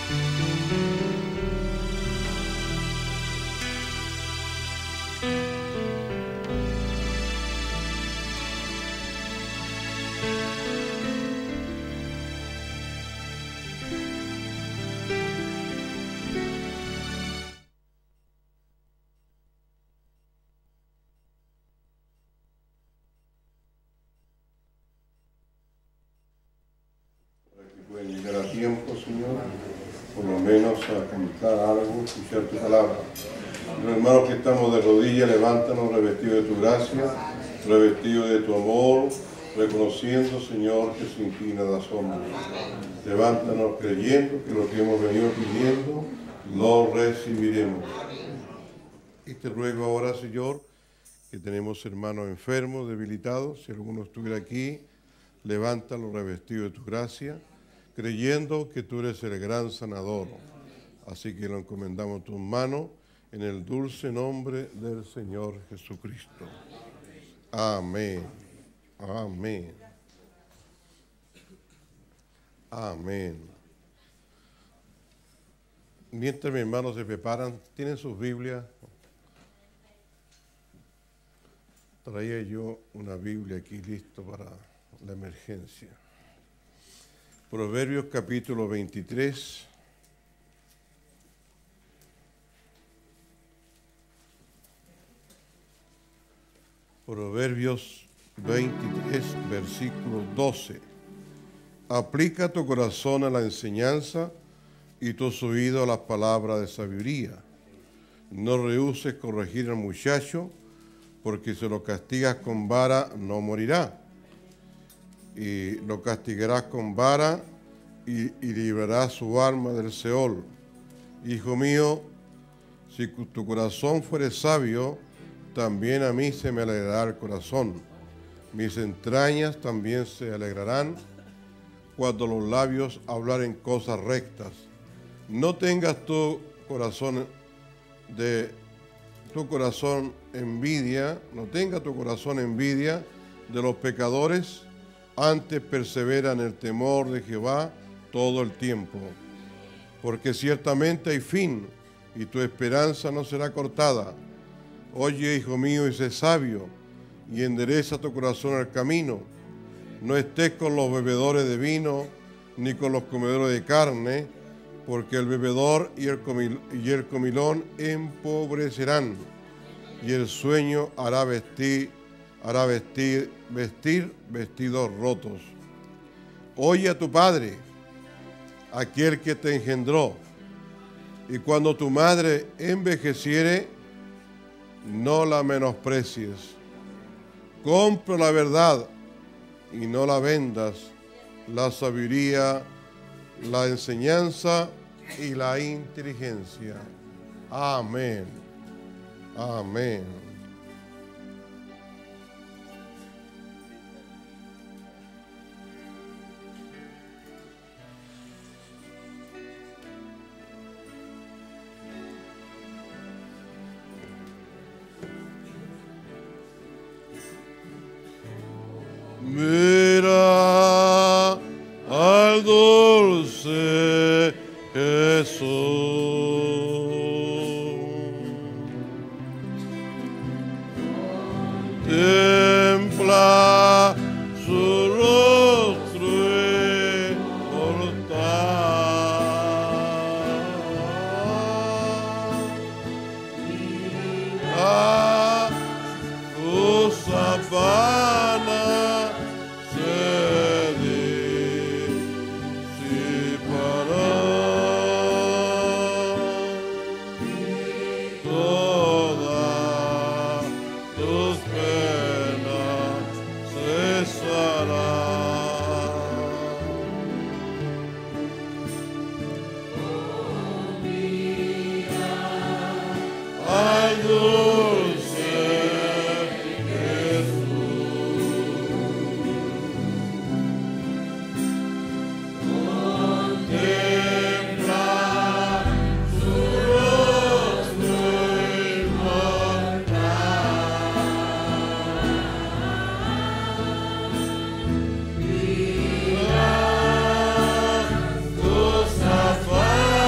Pueden llegar a tiempo, Señor, por lo menos a cantar algo, escuchar tu palabra. Los hermanos que estamos de rodillas, levántanos revestidos de tu gracia, revestidos de tu amor, reconociendo, Señor, que sin ti nada somos. Levántanos creyendo que lo que hemos venido pidiendo lo recibiremos. Y te ruego ahora, Señor, que tenemos hermanos enfermos, debilitados, si alguno estuviera aquí, levántalo revestido de tu gracia, creyendo que tú eres el gran sanador. Así que lo encomendamos en tus manos, en el dulce nombre del Señor Jesucristo. Amén. Amén. Amén. Mientras mis hermanos se preparan, ¿tienen sus Biblias? Traía yo una Biblia aquí listo para la emergencia. Proverbios capítulo 23. Proverbios 23, versículo 12. Aplica tu corazón a la enseñanza y tus oídos a las palabras de sabiduría. No rehúses corregir al muchacho, porque si lo castigas con vara no morirá. Y lo castigarás con vara y librarás su alma del Seol. Hijo mío, si tu corazón fuere sabio, también a mí se me alegrará el corazón. Mis entrañas también se alegrarán cuando los labios hablaren cosas rectas. No tengas tu corazón envidia de los pecadores. Antes persevera en el temor de Jehová todo el tiempo, porque ciertamente hay fin, y tu esperanza no será cortada. Oye, hijo mío, y sé sabio, y endereza tu corazón al camino. No estés con los bebedores de vino, ni con los comedores de carne, porque el bebedor y el comilón empobrecerán, y el sueño hará vestir vestidos rotos. Oye a tu padre, aquel que te engendró, y cuando tu madre envejeciere, no la menosprecies. Compra la verdad y no la vendas, la sabiduría, la enseñanza y la inteligencia. Amén. Amén. Mira al dulce Jesús. Templa su rostro inmortal. A tu sabana tu sabana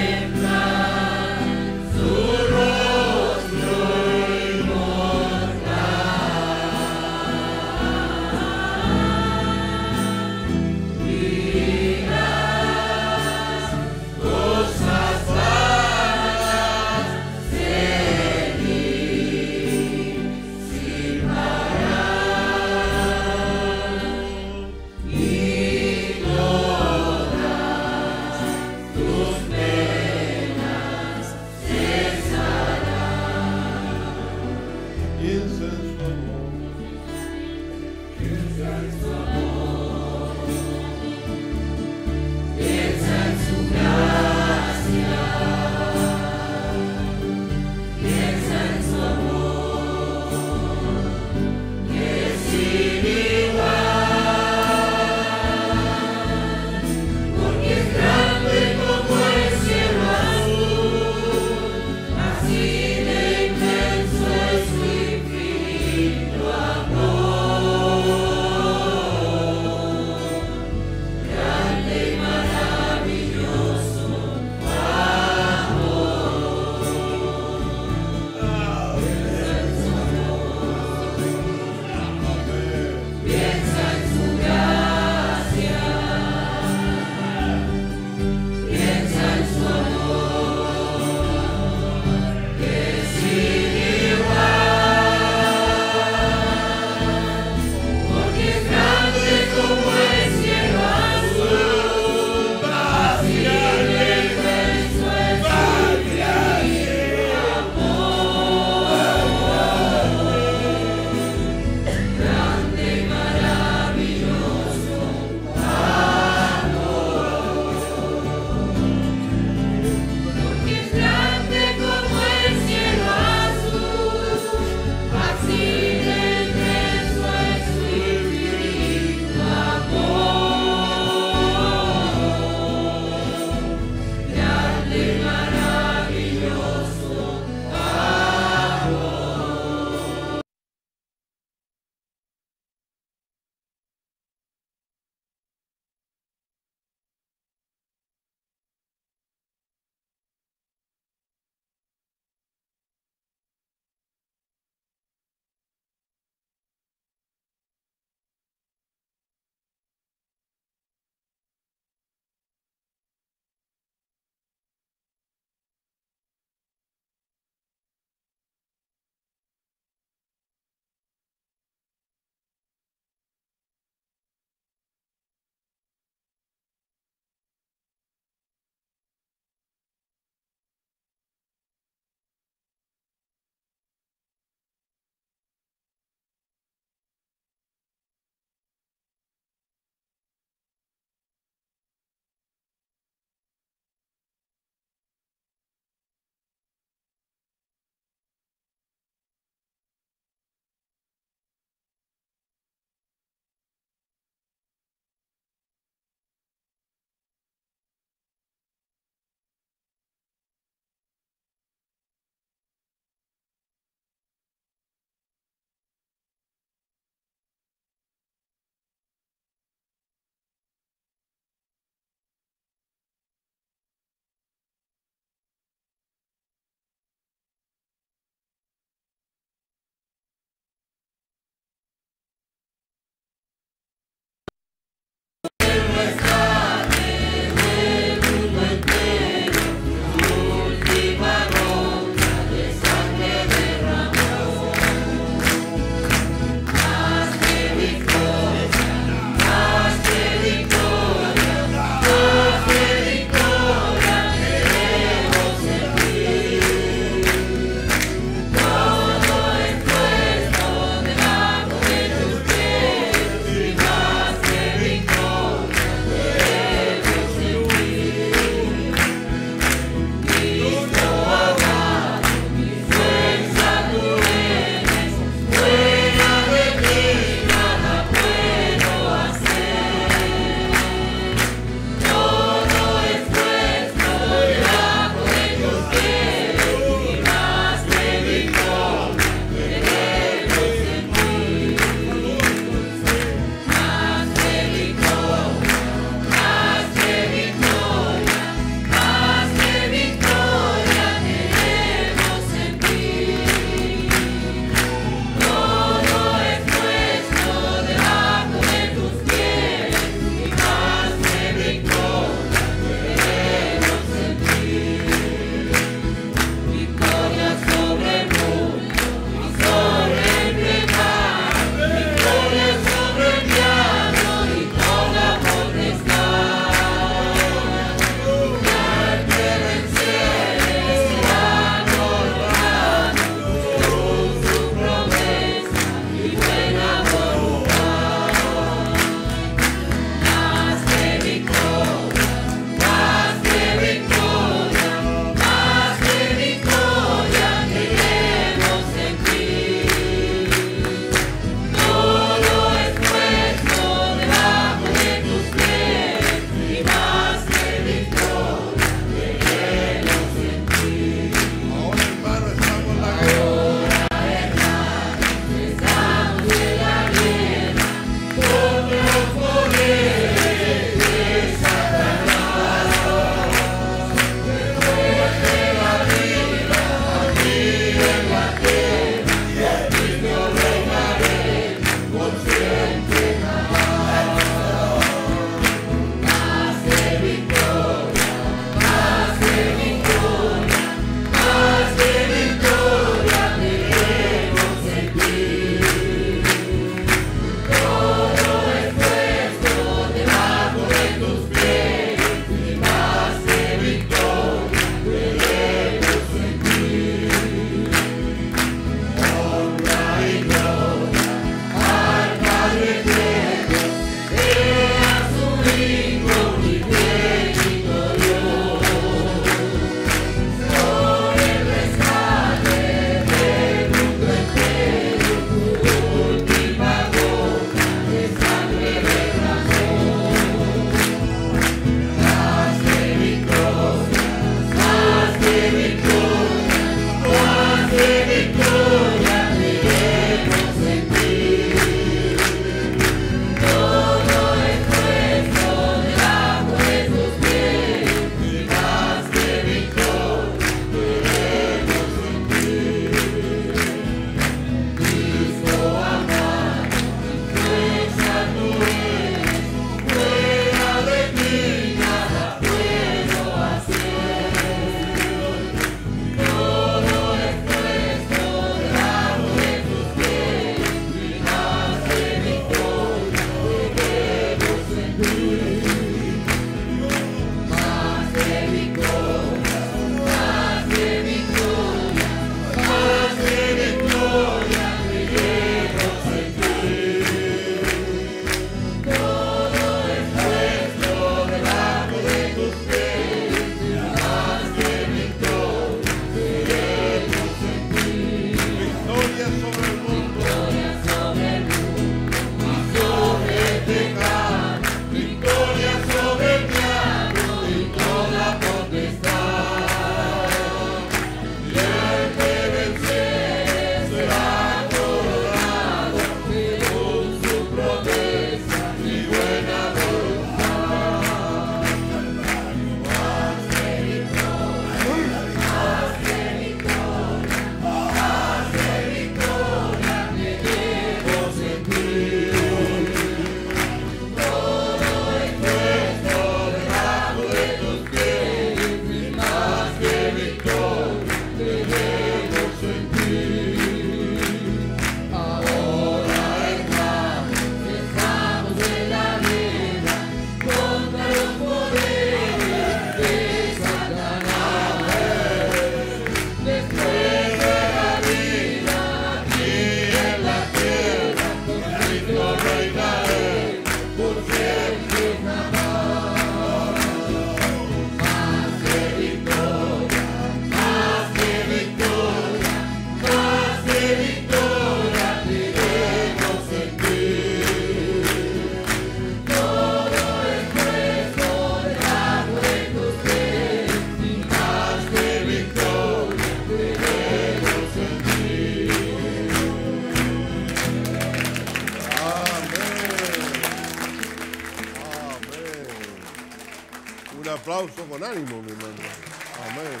un aplauso con ánimo, mi hermano. Amén.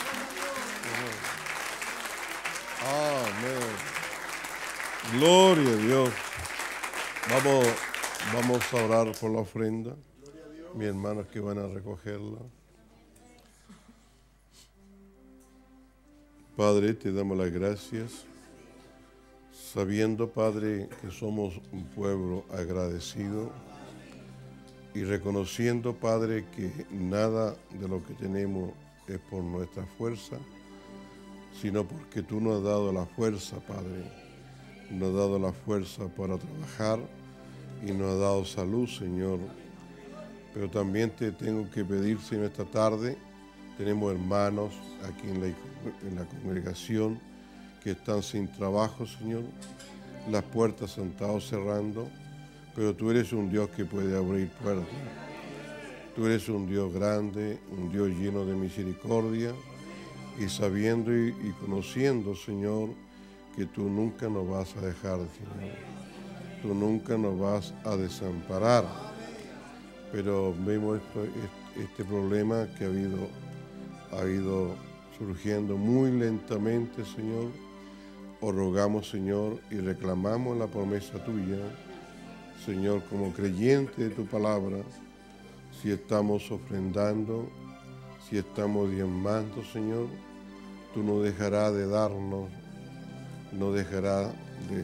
Amén. Gloria a Dios. Vamos a orar por la ofrenda. Mis hermanos que van a recogerla. Padre, te damos las gracias, sabiendo, Padre, que somos un pueblo agradecido y reconociendo, Padre, que nada de lo que tenemos es por nuestra fuerza, sino porque tú nos has dado la fuerza, Padre. Nos has dado la fuerza para trabajar y nos has dado salud, Señor. Pero también te tengo que pedir, Señor, esta tarde tenemos hermanos aquí en la congregación que están sin trabajo, Señor. Las puertas se han estado cerrando, pero tú eres un Dios que puede abrir puertas. Tú eres un Dios grande, un Dios lleno de misericordia, y sabiendo y conociendo, Señor, que tú nunca nos vas a dejar, Señor. Tú nunca nos vas a desamparar. Pero vemos este problema que ha ido surgiendo muy lentamente, Señor. Os rogamos, Señor, y reclamamos la promesa tuya, Señor, como creyente de tu palabra, si estamos ofrendando, si estamos diezmando, Señor, tú no dejarás de darnos, no dejarás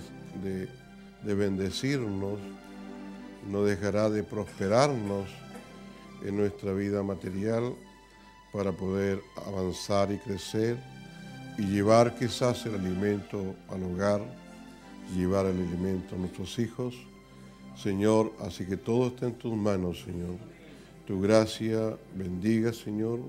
de bendecirnos, no dejará de prosperarnos en nuestra vida material para poder avanzar y crecer y llevar quizás el alimento al hogar, llevar el alimento a nuestros hijos. Señor, así que todo está en tus manos, Señor. Tu gracia bendiga, Señor.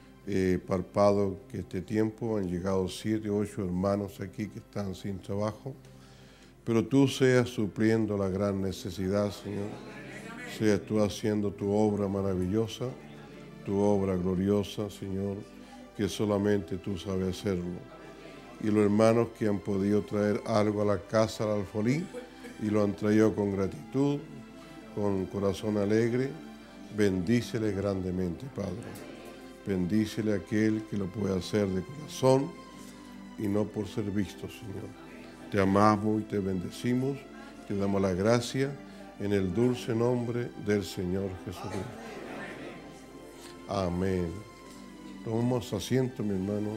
Palpado que este tiempo han llegado 7 u 8 hermanos aquí que están sin trabajo, pero tú seas supliendo la gran necesidad, Señor. Seas tú haciendo tu obra maravillosa, tu obra gloriosa, Señor, que solamente tú sabes hacerlo. Y los hermanos que han podido traer algo a la casa del alfolí y lo han traído con gratitud, con corazón alegre, bendícele grandemente, Padre. Bendícele a aquel que lo puede hacer de corazón y no por ser visto, Señor. Te amamos y te bendecimos, te damos la gracia en el dulce nombre del Señor Jesucristo. Amén. Tomamos asiento, mi hermano.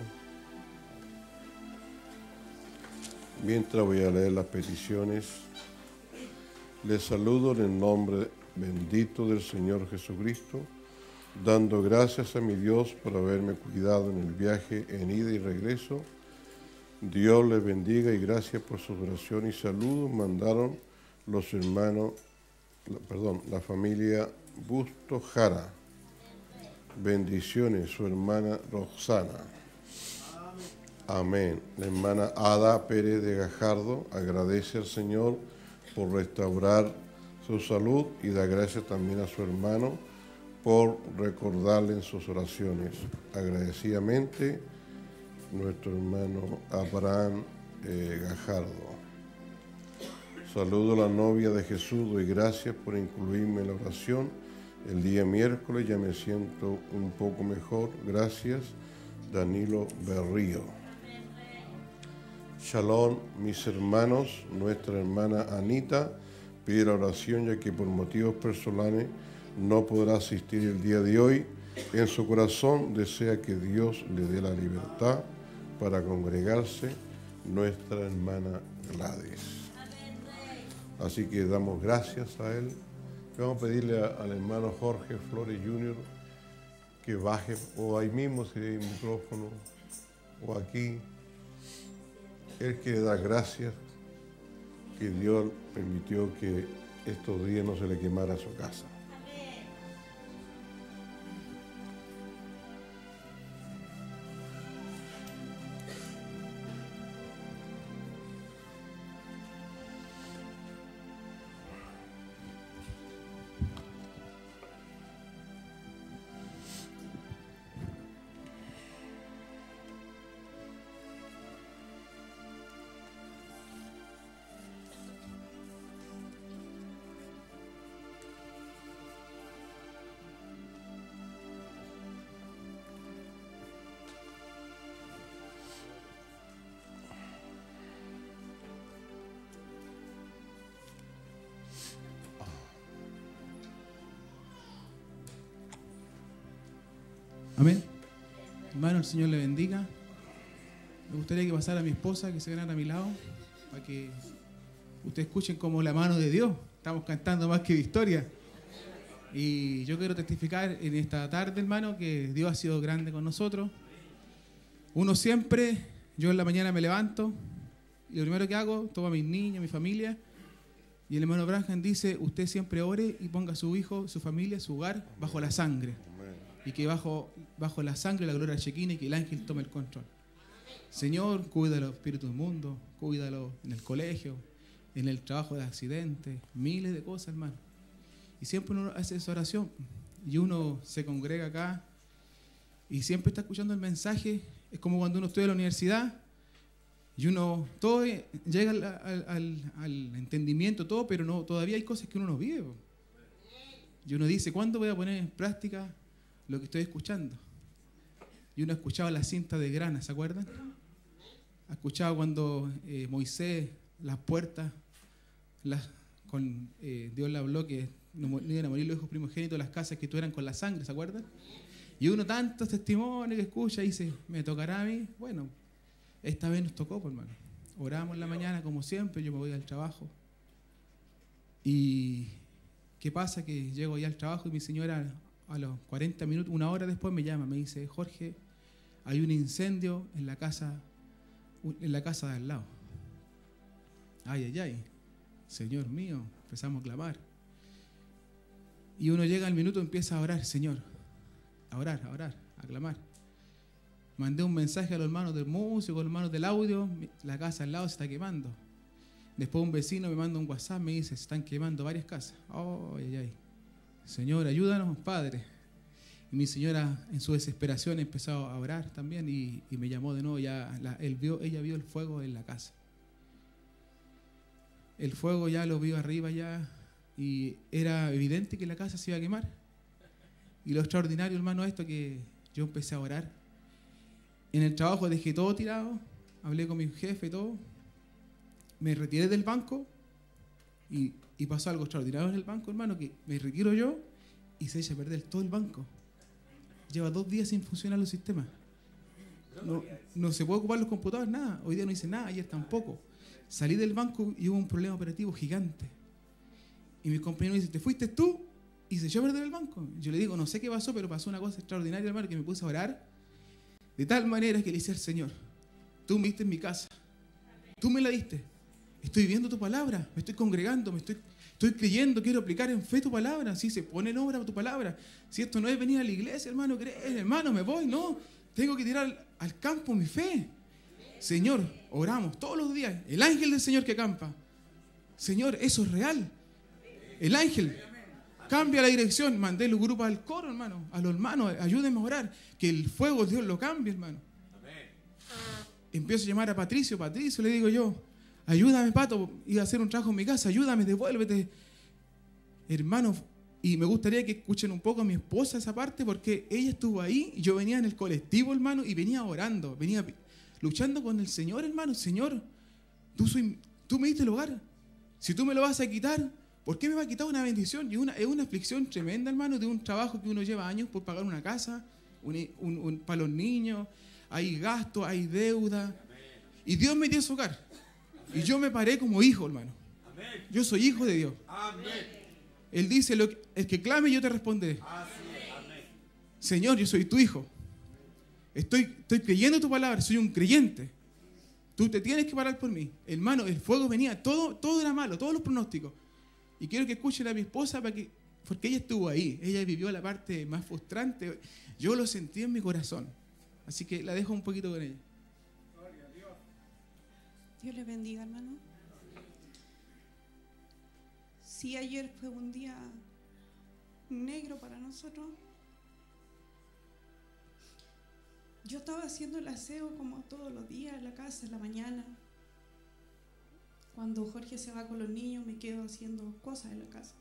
Mientras voy a leer las peticiones, les saludo en el nombre bendito del Señor Jesucristo, dando gracias a mi Dios por haberme cuidado en el viaje en ida y regreso. Dios les bendiga y gracias por su oración y salud. Mandaron los hermanos, la familia Busto Jara. Bendiciones, su hermana Roxana. Amén. La hermana Ada Pérez de Gajardo agradece al Señor por restaurar su salud y da gracias también a su hermano por recordarle en sus oraciones. Agradecidamente, nuestro hermano Abraham Gajardo. Saludo a la novia de Jesús, doy gracias por incluirme en la oración. El día miércoles ya me siento un poco mejor. Gracias, Danilo Berrío. Shalom, mis hermanos. Nuestra hermana Anita pide la oración ya que por motivos personales no podrá asistir el día de hoy. En su corazón desea que Dios le dé la libertad para congregarse. Nuestra hermana Gladys. Así que damos gracias a él. Vamos a pedirle al hermano Jorge Flores Jr. que baje, o ahí mismo si hay micrófono, o aquí. Él quiere dar gracias que Dios permitió que estos días no se le quemara su casa. Amén. Hermano, el Señor le bendiga. Me gustaría que pasara a mi esposa, que se venga a mi lado, para que ustedes escuchen como la mano de Dios. Estamos cantando más que victoria. Y yo quiero testificar en esta tarde, hermano, que Dios ha sido grande con nosotros. Uno siempre, yo en la mañana me levanto y lo primero que hago, tomo a mis niños, mi familia, y el hermano Branham dice, usted siempre ore y ponga a su hijo, su familia, su hogar, bajo la sangre. Y que bajo la sangre la gloria chequina y que el ángel tome el control. Señor, cuida a los espíritus del mundo, cuídalo en el colegio, en el trabajo de accidentes, miles de cosas, hermano. Y siempre uno hace esa oración y uno se congrega acá y siempre está escuchando el mensaje. Es como cuando uno estudia en la universidad y uno todo llega al entendimiento, todo, pero no, todavía hay cosas que uno no vive. Y uno dice, ¿cuándo voy a poner en práctica lo que estoy escuchando? Y uno escuchaba la cinta de grana, ¿se acuerdan? Ha escuchado cuando Moisés, las puertas, Dios le habló que no iban a morir los hijos primogénitos de las casas que tuvieran con la sangre, ¿se acuerdan? Y uno tantos testimonios que escucha y dice, ¿me tocará a mí? Bueno, esta vez nos tocó, pues, hermano. Oramos en la mañana como siempre, yo me voy al trabajo. Y ¿qué pasa? Que llego ya al trabajo y mi señora a los 40 minutos, una hora después me llama, me dice, Jorge, hay un incendio en la casa de al lado. Ay, ay, ay, Señor mío, empezamos a clamar. Y uno llega al minuto y empieza a orar, Señor, a orar, a clamar. Mandé un mensaje a los hermanos del músico, a los hermanos del audio, la casa al lado se está quemando. Después un vecino me manda un WhatsApp, me dice, se están quemando varias casas. Oh, ay, ay. Señor, ayúdanos, Padre. Y mi señora, en su desesperación, empezó a orar también y me llamó de nuevo. Ella vio el fuego en la casa. El fuego ya lo vio arriba ya y era evidente que la casa se iba a quemar. Y lo extraordinario, hermano, esto que yo empecé a orar. En el trabajo dejé todo tirado, hablé con mi jefe y todo. Me retiré del banco y pasó algo extraordinario en el banco, hermano, que me retiro yo y se echa a perder todo el banco. Lleva 2 días sin funcionar los sistemas. No se puede ocupar los computadores, nada. Hoy día no hice nada, ayer tampoco. Salí del banco y hubo un problema operativo gigante. Y mi compañero me dice, ¿te fuiste tú? Y se echó a perder el banco. Yo le digo, no sé qué pasó, pero pasó una cosa extraordinaria, hermano, que me puse a orar. De tal manera que le dice al Señor, tú me diste en mi casa. Tú me la diste. Estoy viendo tu palabra, me estoy congregando, estoy creyendo, quiero aplicar en fe tu palabra. Si se pone en obra tu palabra. Si esto no es venir a la iglesia, hermano, creer, hermano, me voy, no. Tengo que tirar al campo mi fe. Señor, oramos todos los días. El ángel del Señor que acampa. Señor, eso es real. El ángel cambia la dirección. Mandé los grupos al coro, hermano. A los hermanos, ayúdenme a orar. Que el fuego de Dios lo cambie, hermano. Empiezo a llamar a Patricio. Patricio, le digo yo, ayúdame, Pato, iba a hacer un trabajo en mi casa, ayúdame, devuélvete. Hermano, y me gustaría que escuchen un poco a mi esposa esa parte, porque ella estuvo ahí, yo venía en el colectivo, hermano, y venía orando, venía luchando con el Señor, hermano. Señor, tú me diste el hogar, si tú me lo vas a quitar, ¿por qué me va a quitar una bendición? Y es una aflicción tremenda, hermano, de un trabajo que uno lleva años por pagar una casa, para los niños, hay gastos, hay deuda, y Dios me dio ese hogar. Y yo me paré como hijo, hermano. Yo soy hijo de Dios. Él dice, el que clame yo te responderé. Señor, yo soy tu hijo. Estoy creyendo tu palabra, soy un creyente. Tú te tienes que parar por mí. Hermano, el fuego venía, todo era malo, todos los pronósticos. Y quiero que escuchen a mi esposa porque ella estuvo ahí. Ella vivió la parte más frustrante. Yo lo sentí en mi corazón. Así que la dejo un poquito con ella. Dios les bendiga, hermano. Sí, ayer fue un día negro para nosotros. Yo estaba haciendo el aseo como todos los días en la casa, en la mañana. Cuando Jorge se va con los niños, me quedo haciendo cosas en la casa.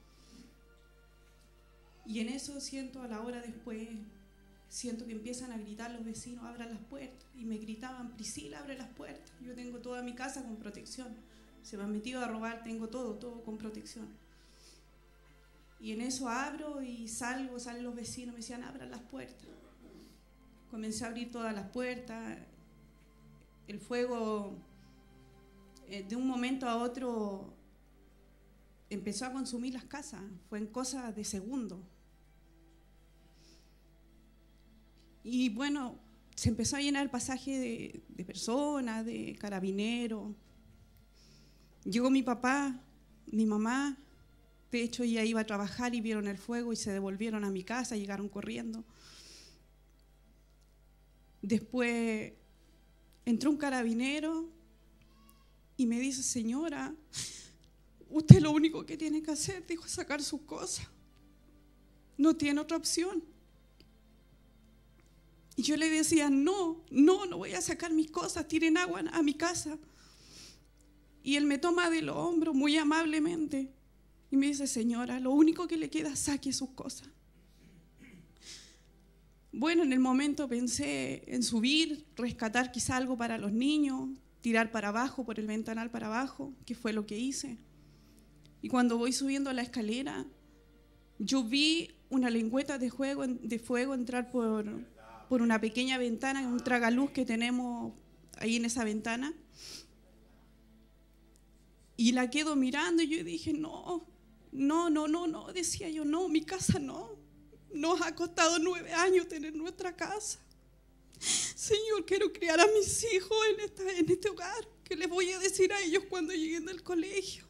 Y en eso siento, a la hora después, siento que empiezan a gritar los vecinos, abran las puertas. Y me gritaban, Priscila, abre las puertas. Yo tengo toda mi casa con protección. Se me han metido a robar, tengo todo con protección. Y en eso abro y salen los vecinos, me decían, abran las puertas. comencé a abrir todas las puertas. El fuego, de un momento a otro, empezó a consumir las casas. Fue en cosas de segundo. Y bueno, se empezó a llenar el pasaje de personas, de carabineros. Llegó mi papá, mi mamá. De hecho, ella iba a trabajar y vieron el fuego y se devolvieron a mi casa, llegaron corriendo. Después entró un carabinero y me dice: señora, usted lo único que tiene que hacer, dijo, es sacar sus cosas. No tiene otra opción. Y yo le decía: no voy a sacar mis cosas, tiren agua a mi casa. Y él me toma de los hombros muy amablemente y me dice: señora, lo único que le queda, saque sus cosas. Bueno, en el momento pensé en subir, rescatar quizá algo para los niños, tirar para abajo, por el ventanal para abajo, que fue lo que hice. Y cuando voy subiendo la escalera, yo vi una lengüeta de fuego entrar por una pequeña ventana, un tragaluz que tenemos ahí en esa ventana. Y la quedo mirando y yo dije: no, decía yo, no, mi casa no. Nos ha costado 9 años tener nuestra casa. Señor, quiero criar a mis hijos en este hogar. ¿Qué les voy a decir a ellos cuando lleguen del colegio?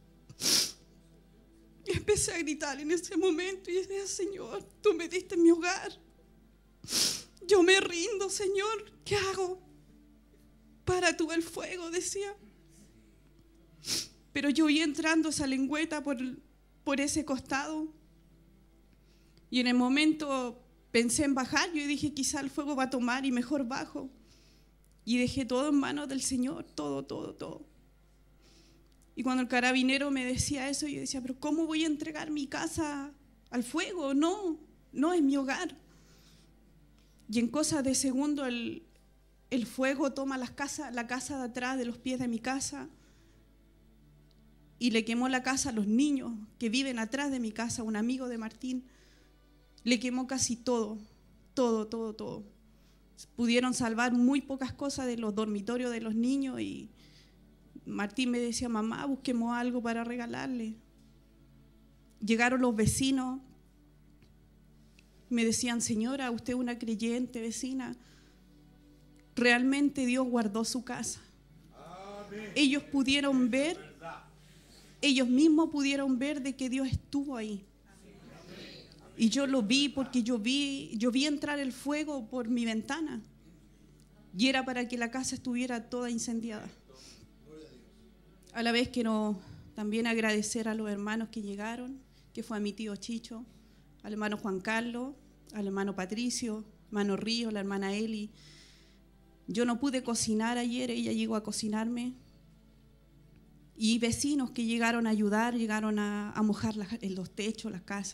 Y empecé a gritar en ese momento y decía: Señor, tú me diste mi hogar. Yo me rindo, Señor. ¿Qué hago? Para tú el fuego, decía. Pero yo vi entrando esa lengüeta por ese costado. Y en el momento pensé en bajar. Yo dije: quizá el fuego va a tomar y mejor bajo. Y dejé todo en manos del Señor, todo. Y cuando el carabinero me decía eso, yo decía: pero ¿cómo voy a entregar mi casa al fuego? No es mi hogar. Y en cosas de segundo el fuego toma la casa de atrás de los pies de mi casa y le quemó la casa a los niños que viven atrás de mi casa, un amigo de Martín. Le quemó casi todo. Pudieron salvar muy pocas cosas de los dormitorios de los niños y Martín me decía: mamá, busquemos algo para regalarle. Llegaron los vecinos, me decían: señora, usted es una creyente, vecina. Realmente Dios guardó su casa. Ellos mismos pudieron ver de que Dios estuvo ahí. Y yo lo vi porque yo vi entrar el fuego por mi ventana. Y era para que la casa estuviera toda incendiada. A la vez quiero también agradecer a los hermanos que llegaron, que fue a mi tío Chicho, al hermano Juan Carlos, al hermano Patricio, hermano Río, la hermana Eli. Yo no pude cocinar ayer, ella llegó a cocinarme. Y vecinos que llegaron a ayudar, llegaron a mojar los techos, las casas.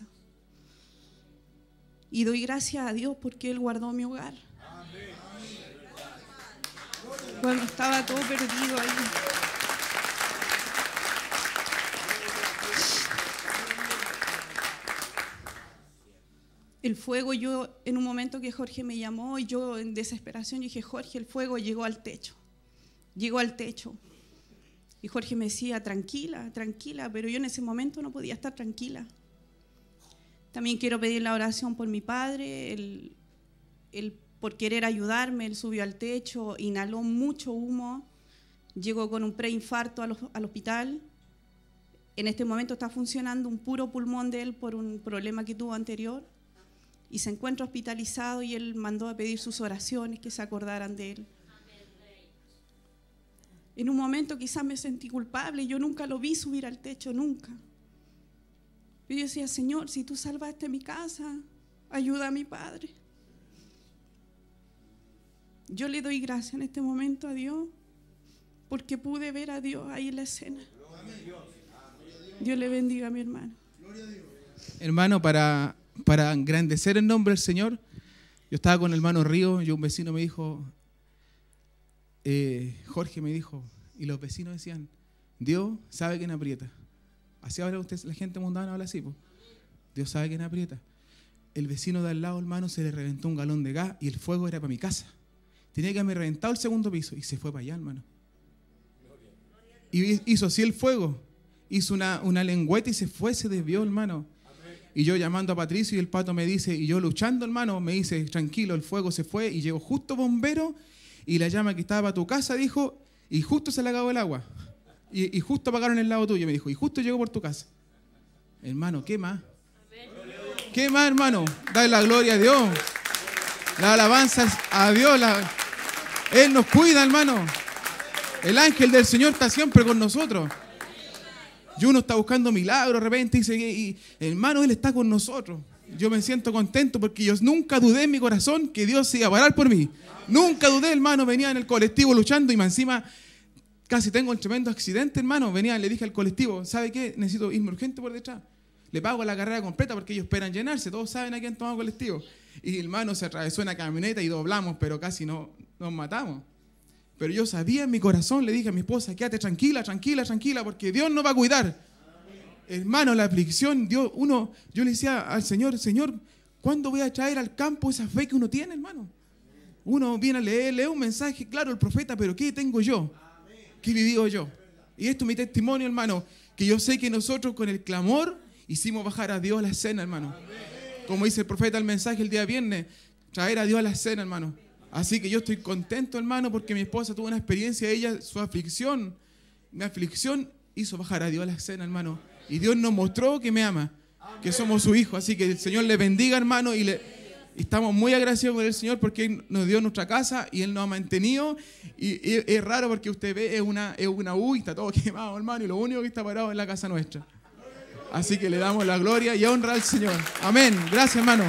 Y doy gracias a Dios porque Él guardó mi hogar. Cuando estaba todo perdido ahí. El fuego, yo en un momento que Jorge me llamó y yo en desesperación dije: Jorge, el fuego llegó al techo. Y Jorge me decía: tranquila, pero yo en ese momento no podía estar tranquila. También quiero pedir la oración por mi padre, él por querer ayudarme, él subió al techo, inhaló mucho humo, llegó con un preinfarto al hospital. En este momento está funcionando un puro pulmón de él por un problema que tuvo anterior y se encuentra hospitalizado y él mandó a pedir sus oraciones, que se acordaran de él. En un momento quizás me sentí culpable, yo nunca lo vi subir al techo, nunca. Yo decía: Señor, si tú salvaste mi casa, ayuda a mi padre. Yo le doy gracias en este momento a Dios porque pude ver a Dios ahí en la escena. Dios le bendiga a mi hermano. Hermano, para engrandecer el nombre del Señor, yo estaba con el hermano Río y un vecino me dijo, Jorge me dijo, y los vecinos decían: Dios sabe quién aprieta. Así habla usted, la gente mundana habla así, pues. Dios sabe quién aprieta. el vecino de al lado, hermano, se le reventó un galón de gas y el fuego era para mi casa. Tenía que haberme reventado el segundo piso y se fue para allá, hermano. Y hizo así el fuego. Hizo una lengüeta y se fue, se desvió, hermano. Y yo llamando a Patricio y el Pato me dice, y yo luchando, hermano, me dice, tranquilo, el fuego se fue. Y llegó justo bombero y la llama que estaba para tu casa, dijo, y justo se le acabó el agua. Y justo apagaron el lado tuyo, me dijo, y justo llegó por tu casa. Hermano, ¿qué más? ¿Qué más, hermano? Dale la gloria a Dios. La alabanza a Dios. Él nos cuida, hermano. El ángel del Señor está siempre con nosotros. Y uno está buscando milagros, de repente dice, y, hermano, Él está con nosotros. Yo me siento contento porque yo nunca dudé en mi corazón que Dios se iba a parar por mí. Nunca dudé, hermano. Venía en el colectivo luchando y más encima casi tengo un tremendo accidente, hermano. Venía, le dije al colectivo, ¿sabe qué? Necesito irme urgente por detrás. Le pago la carrera completa porque ellos esperan llenarse. Todos saben a quién tomamos colectivo. Y hermano, se atravesó una camioneta y doblamos, pero casi no nos matamos. Pero yo sabía en mi corazón, le dije a mi esposa, quédate tranquila, tranquila, tranquila, porque Dios nos va a cuidar. Hermano, la aflicción, yo le decía al Señor, Señor, ¿cuándo voy a traer al campo esa fe que uno tiene, hermano? Uno viene a leer un mensaje, claro, el profeta, pero ¿qué tengo yo? ¿Qué vivido yo? Y esto es mi testimonio, hermano, que yo sé que nosotros con el clamor hicimos bajar a Dios a la cena, hermano. Como dice el profeta el mensaje el día viernes, traer a Dios a la cena, hermano. Así que yo estoy contento, hermano, porque mi esposa tuvo una experiencia, ella, su aflicción, mi aflicción hizo bajar a Dios a la cena, hermano. Y Dios nos mostró que me ama, que somos su hijo. Así que el Señor le bendiga, hermano, y estamos muy agradecidos con el Señor porque Él nos dio nuestra casa y Él nos ha mantenido. Y es raro porque usted ve, es una U y está todo quemado, hermano, y lo único que está parado es la casa nuestra. Así que le damos la gloria y honra al Señor. Amén. Gracias, hermano.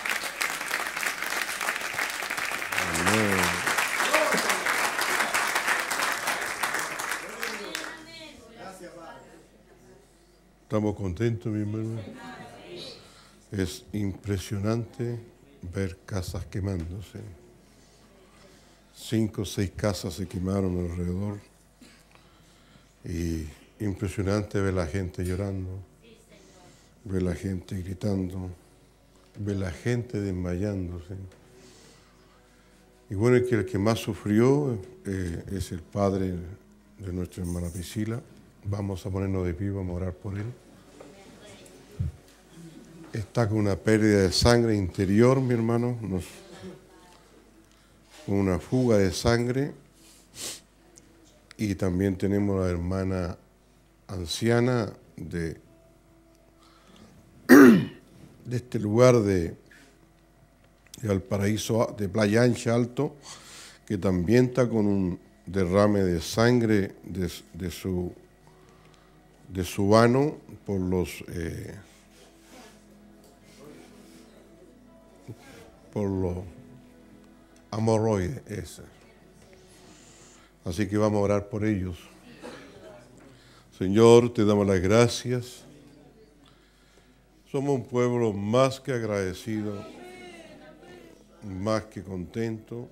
Amén. Estamos contentos, mi hermano. Es impresionante ver casas quemándose. 5 o 6 casas se quemaron alrededor. Y impresionante ver la gente llorando, ver la gente gritando, ver la gente desmayándose. Y bueno, es que el que más sufrió es el padre de nuestra hermana Priscila. Vamos a ponernos de pie, vamos a orar por él. Está con una pérdida de sangre interior, mi hermano, con una fuga de sangre. Y también tenemos a la hermana anciana de este lugar de Valparaíso, de Playa Ancha Alto, que también está con un derrame de sangre de su ano por los hemorroides. Así que vamos a orar por ellos. Señor, te damos las gracias. Somos un pueblo más que agradecido, más que contento.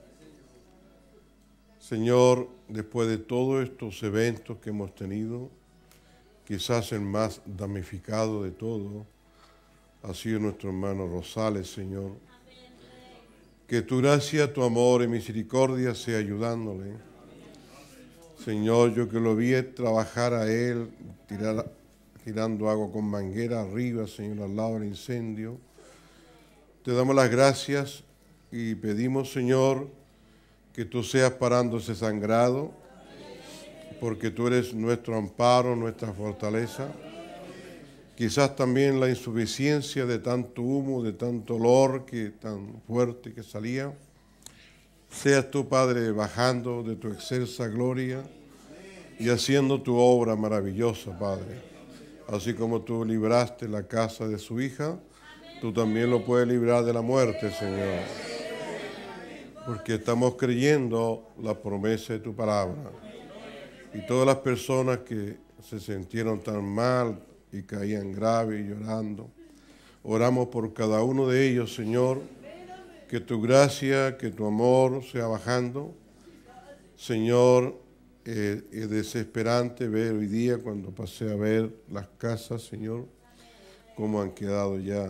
Señor, después de todos estos eventos que hemos tenido, quizás el más damnificado de todo ha sido nuestro hermano Rosales, Señor. Que tu gracia, tu amor y misericordia sea ayudándole. Señor, yo que lo vi trabajar a él, tirando agua con manguera arriba, Señor, al lado del incendio. Te damos las gracias y pedimos, Señor, que tú seas parando ese sangrado, porque tú eres nuestro amparo, nuestra fortaleza. Quizás también la insuficiencia de tanto humo, de tanto olor tan fuerte que salía. Seas tú, Padre, bajando de tu excelsa gloria y haciendo tu obra maravillosa, Padre. Así como tú libraste la casa de su hija, tú también lo puedes librar de la muerte, Señor. Porque estamos creyendo la promesa de tu palabra. Y todas las personas que se sintieron tan mal y caían grave y llorando, oramos por cada uno de ellos, Señor. Que tu gracia, que tu amor sea bajando. Señor, es desesperante ver hoy día, cuando pasé a ver las casas, Señor, cómo han quedado ya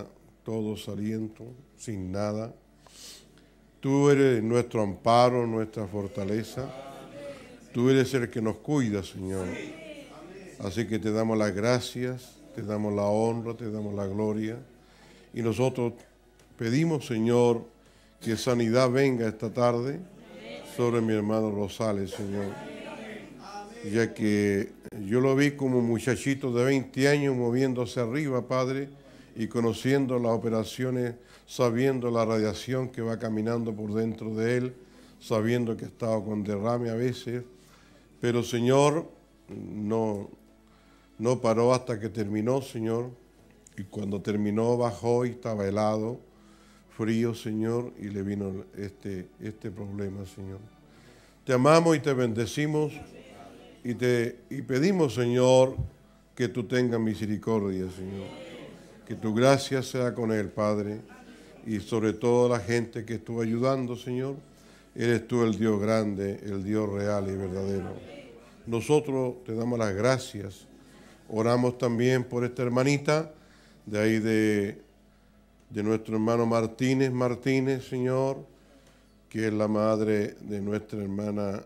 todos aliento, sin nada. Tú eres nuestro amparo, nuestra fortaleza. Tú eres el que nos cuida, Señor. Así que te damos las gracias, te damos la honra, te damos la gloria. Y nosotros pedimos, Señor, que sanidad venga esta tarde sobre mi hermano Rosales, Señor. Ya que yo lo vi como un muchachito de 20 años moviéndose arriba, Padre, y conociendo las operaciones, sabiendo la radiación que va caminando por dentro de él, sabiendo que ha estado con derrame a veces. Pero, Señor, no paró hasta que terminó, Señor. Y cuando terminó bajó y estaba helado, frío, Señor, y le vino este problema, Señor. Te amamos y te bendecimos y pedimos, Señor, que tú tengas misericordia, Señor. Que tu gracia sea con él, Padre, y sobre todo la gente que estuvo ayudando, Señor. Eres tú el Dios grande, el Dios real y verdadero. Nosotros te damos las gracias. Oramos también por esta hermanita de ahí de nuestro hermano Martínez, Señor, que es la madre de nuestra hermana,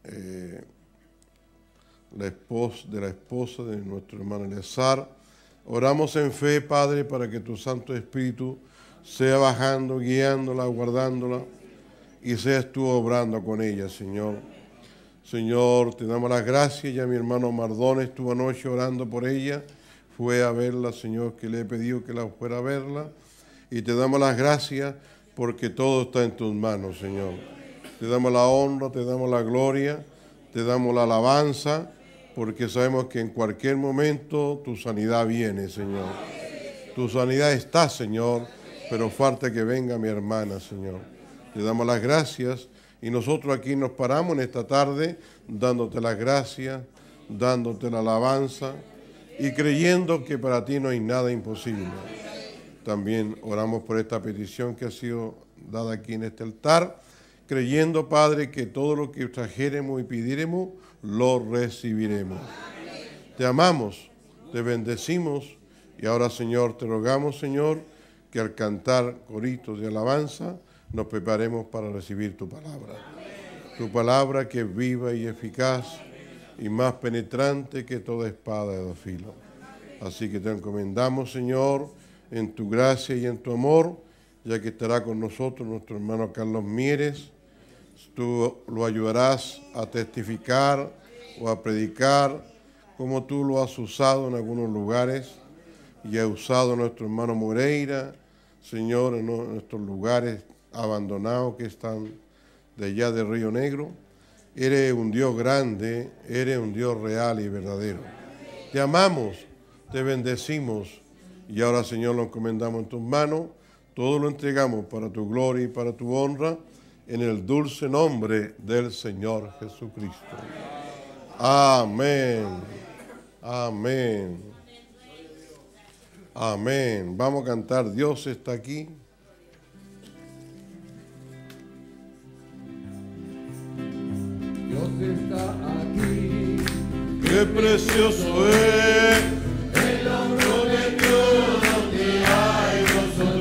la esposa de nuestro hermano Eleazar. Oramos en fe, Padre, para que tu Santo Espíritu sea bajando, guiándola, guardándola, y seas tú obrando con ella, Señor. Señor, te damos las gracias. Ya mi hermano Mardones estuvo anoche orando por ella. Fue a verla, Señor, que le he pedido que la fuera a verla. Y te damos las gracias porque todo está en tus manos, Señor. Te damos la honra, te damos la gloria, te damos la alabanza, porque sabemos que en cualquier momento tu sanidad viene, Señor. Tu sanidad está, Señor, pero falta que venga mi hermana, Señor. Te damos las gracias y nosotros aquí nos paramos en esta tarde dándote las gracias, dándote la alabanza y creyendo que para ti no hay nada imposible. También oramos por esta petición que ha sido dada aquí en este altar, creyendo, Padre, que todo lo que trajéremos y pidiéremos, lo recibiremos. Te amamos, te bendecimos y ahora, Señor, te rogamos, Señor, que al cantar coritos de alabanza nos preparemos para recibir tu palabra. Tu palabra que es viva y eficaz y más penetrante que toda espada de dos filos. Así que te encomendamos, Señor, en tu gracia y en tu amor, ya que estará con nosotros nuestro hermano Carlos Mieres. Tú lo ayudarás a testificar o a predicar como tú lo has usado en algunos lugares y ha usado a nuestro hermano Moreira, Señor, en nuestros lugares abandonados que están de allá de Río Negro. Eres un Dios grande, eres un Dios real y verdadero. Te amamos, te bendecimos y ahora, Señor, lo encomendamos en tus manos. Todo lo entregamos para tu gloria y para tu honra, en el dulce nombre del Señor Jesucristo. Amén. Amén. Amén. Vamos a cantar Dios está aquí. Dios está aquí. Qué precioso es el amor de Dios donde hay nosotros.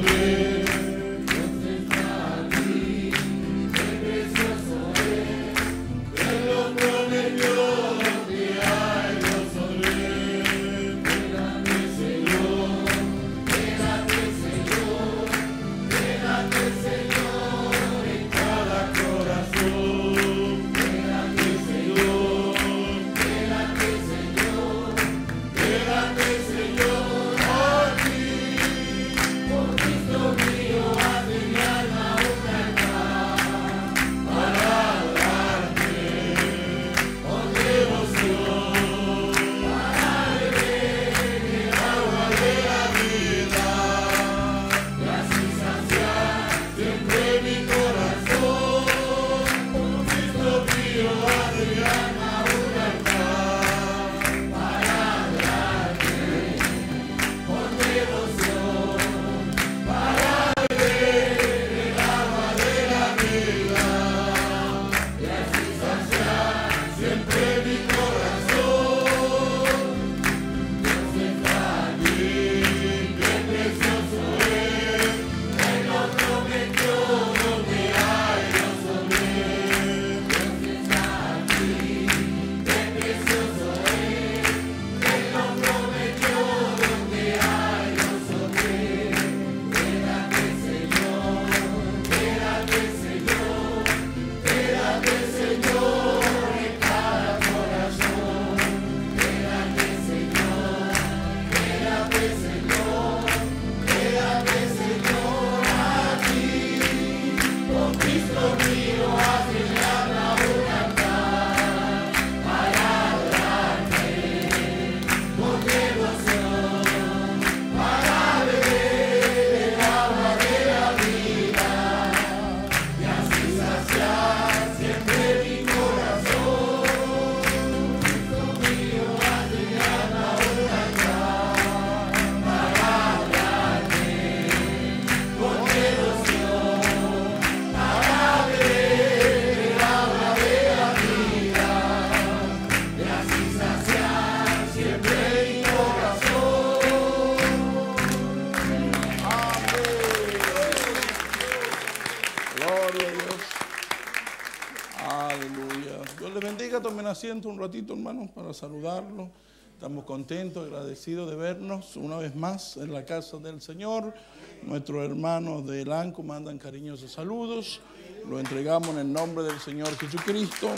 Tomen asiento un ratito, hermanos, para saludarlos. Estamos contentos, agradecidos de vernos una vez más en la casa del Señor. Nuestros hermanos de Lanco mandan cariñosos saludos. Lo entregamos en el nombre del Señor Jesucristo.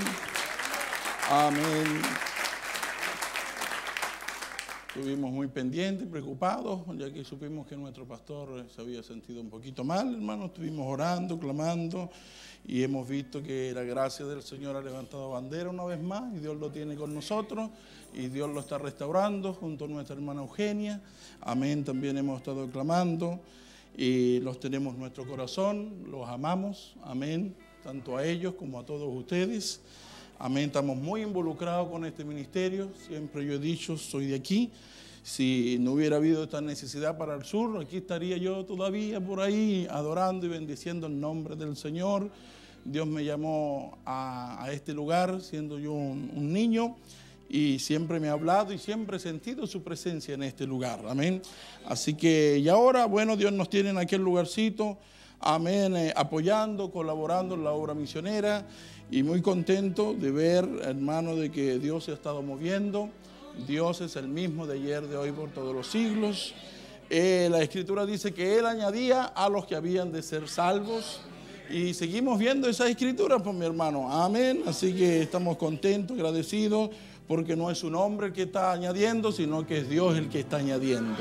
Amén. Estuvimos muy pendientes, preocupados, ya que supimos que nuestro pastor se había sentido un poquito mal, hermanos. Estuvimos orando, clamando, y hemos visto que la gracia del Señor ha levantado bandera una vez más, y Dios lo tiene con nosotros, y Dios lo está restaurando junto a nuestra hermana Eugenia. Amén. También hemos estado clamando, y los tenemos en nuestro corazón, los amamos. Amén. Tanto a ellos como a todos ustedes. Amén, estamos muy involucrados con este ministerio. Siempre yo he dicho, soy de aquí. Si no hubiera habido esta necesidad para el sur, aquí estaría yo todavía por ahí adorando y bendiciendo el nombre del Señor. Dios me llamó a este lugar siendo yo un niño, y siempre me ha hablado y siempre he sentido su presencia en este lugar. Amén. Así que, y ahora, bueno, Dios nos tiene en aquel lugarcito. Amén, apoyando, colaborando en la obra misionera, y muy contento de ver, hermano, de que Dios se ha estado moviendo. Dios es el mismo de ayer, de hoy, por todos los siglos. La Escritura dice que Él añadía a los que habían de ser salvos, y seguimos viendo esa Escritura, pues, mi hermano. Amén. Así que estamos contentos, agradecidos, porque no es un hombre el que está añadiendo, sino que es Dios el que está añadiendo.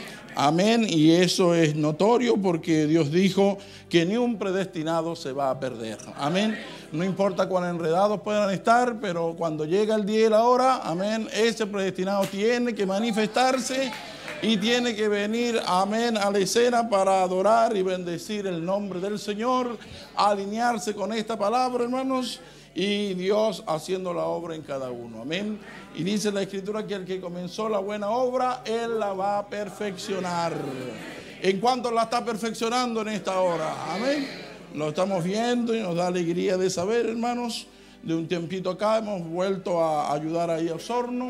Amén, y eso es notorio porque Dios dijo que ni un predestinado se va a perder. Amén, no importa cuán enredados puedan estar, pero cuando llega el día y la hora, amén, ese predestinado tiene que manifestarse y tiene que venir, amén, a la escena para adorar y bendecir el nombre del Señor, alinearse con esta palabra, hermanos, y Dios haciendo la obra en cada uno. Amén. Y dice la Escritura que el que comenzó la buena obra, Él la va a perfeccionar. ¿En cuánto la está perfeccionando en esta hora? Amén. Lo estamos viendo y nos da alegría de saber, hermanos. De un tiempito acá hemos vuelto a ayudar ahí a Osorno,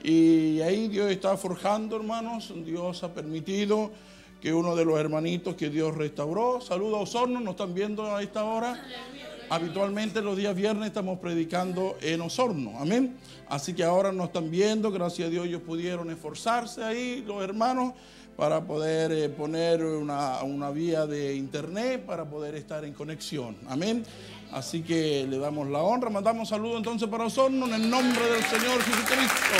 y ahí Dios está forjando, hermanos. Dios ha permitido que uno de los hermanitos que Dios restauró, saluda a Osorno, nos están viendo a esta hora. Habitualmente los días viernes estamos predicando en Osorno, amén. Así que ahora nos están viendo, gracias a Dios ellos pudieron esforzarse ahí, los hermanos, para poder poner una vía de internet para poder estar en conexión, amén. Así que le damos la honra, mandamos saludos entonces para Osorno en el nombre del Señor Jesucristo,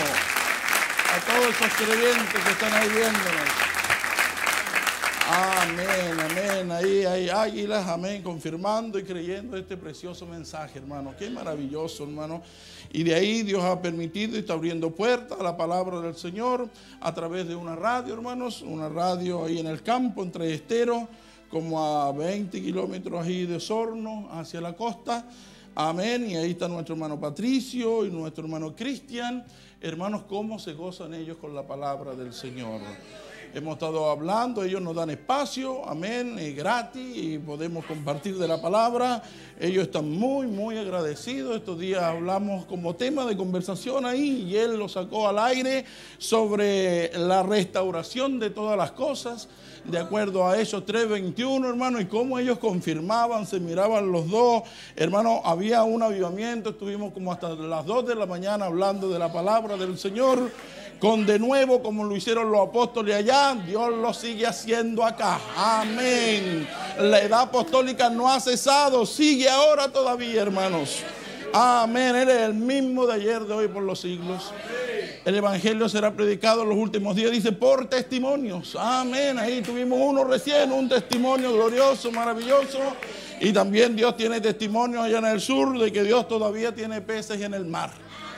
a todos esos creyentes que están ahí viéndonos. Amén, amén. Ahí hay águilas, amén, confirmando y creyendo este precioso mensaje, hermano. Qué maravilloso, hermano. Y de ahí Dios ha permitido y está abriendo puertas a la palabra del Señor a través de una radio, hermanos. Una radio ahí en el campo, entre Esteros, como a 20 kilómetros ahí de Osorno, hacia la costa. Amén. Y ahí está nuestro hermano Patricio y nuestro hermano Cristian. Hermanos, cómo se gozan ellos con la palabra del Señor. Hemos estado hablando, ellos nos dan espacio, amén, gratis, y podemos compartir de la palabra. Ellos están muy, muy agradecidos. Estos días hablamos como tema de conversación ahí, y él lo sacó al aire sobre la restauración de todas las cosas, de acuerdo a Hechos 3:21, hermano, y cómo ellos confirmaban, se miraban los dos, hermano, había un avivamiento. Estuvimos como hasta las 2 de la mañana hablando de la palabra del Señor. Con de nuevo, como lo hicieron los apóstoles allá, Dios lo sigue haciendo acá. Amén. La edad apostólica no ha cesado, sigue ahora todavía, hermanos. Amén. Él es el mismo de ayer, de hoy, por los siglos. El evangelio será predicado en los últimos días, dice, por testimonios. Amén. Ahí tuvimos uno recién, un testimonio glorioso, maravilloso. Y también Dios tiene testimonios allá en el sur de que Dios todavía tiene peces en el mar.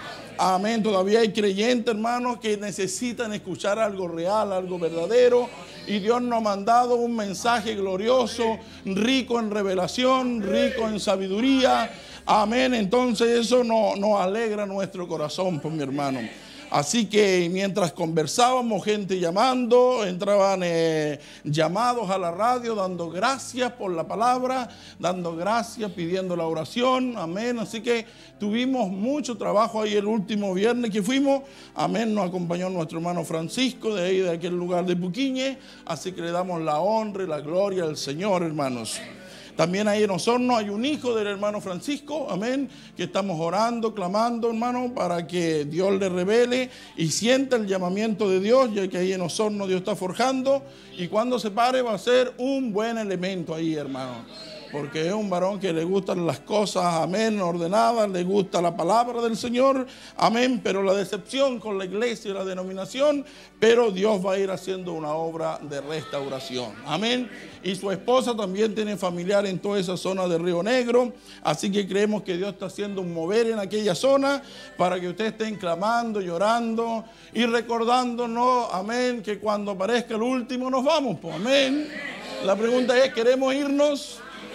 Amén, todavía hay creyentes, hermanos, que necesitan escuchar algo real, algo verdadero. Y Dios nos ha mandado un mensaje glorioso, rico en revelación, rico en sabiduría. Amén, entonces eso nos alegra nuestro corazón, pues, mi hermano. Así que mientras conversábamos, gente llamando, entraban llamados a la radio dando gracias por la palabra, dando gracias, pidiendo la oración, amén. Así que tuvimos mucho trabajo ahí el último viernes que fuimos, amén. Nos acompañó nuestro hermano Francisco de ahí, de aquel lugar de Puquiñe, así que le damos la honra y la gloria al Señor, hermanos. También ahí en Osorno hay un hijo del hermano Francisco, amén, que estamos orando, clamando, hermano, para que Dios le revele y sienta el llamamiento de Dios, ya que ahí en Osorno Dios está forjando, y cuando se pare va a ser un buen elemento ahí, hermano, porque es un varón que le gustan las cosas, amén, ordenadas, le gusta la palabra del Señor, amén, pero la decepción con la iglesia y la denominación, pero Dios va a ir haciendo una obra de restauración, amén. Y su esposa también tiene familiar en toda esa zona de Río Negro, así que creemos que Dios está haciendo un mover en aquella zona para que ustedes estén clamando, llorando y recordándonos, amén, que cuando aparezca el último nos vamos, pues, amén. La pregunta es, ¿queremos irnos?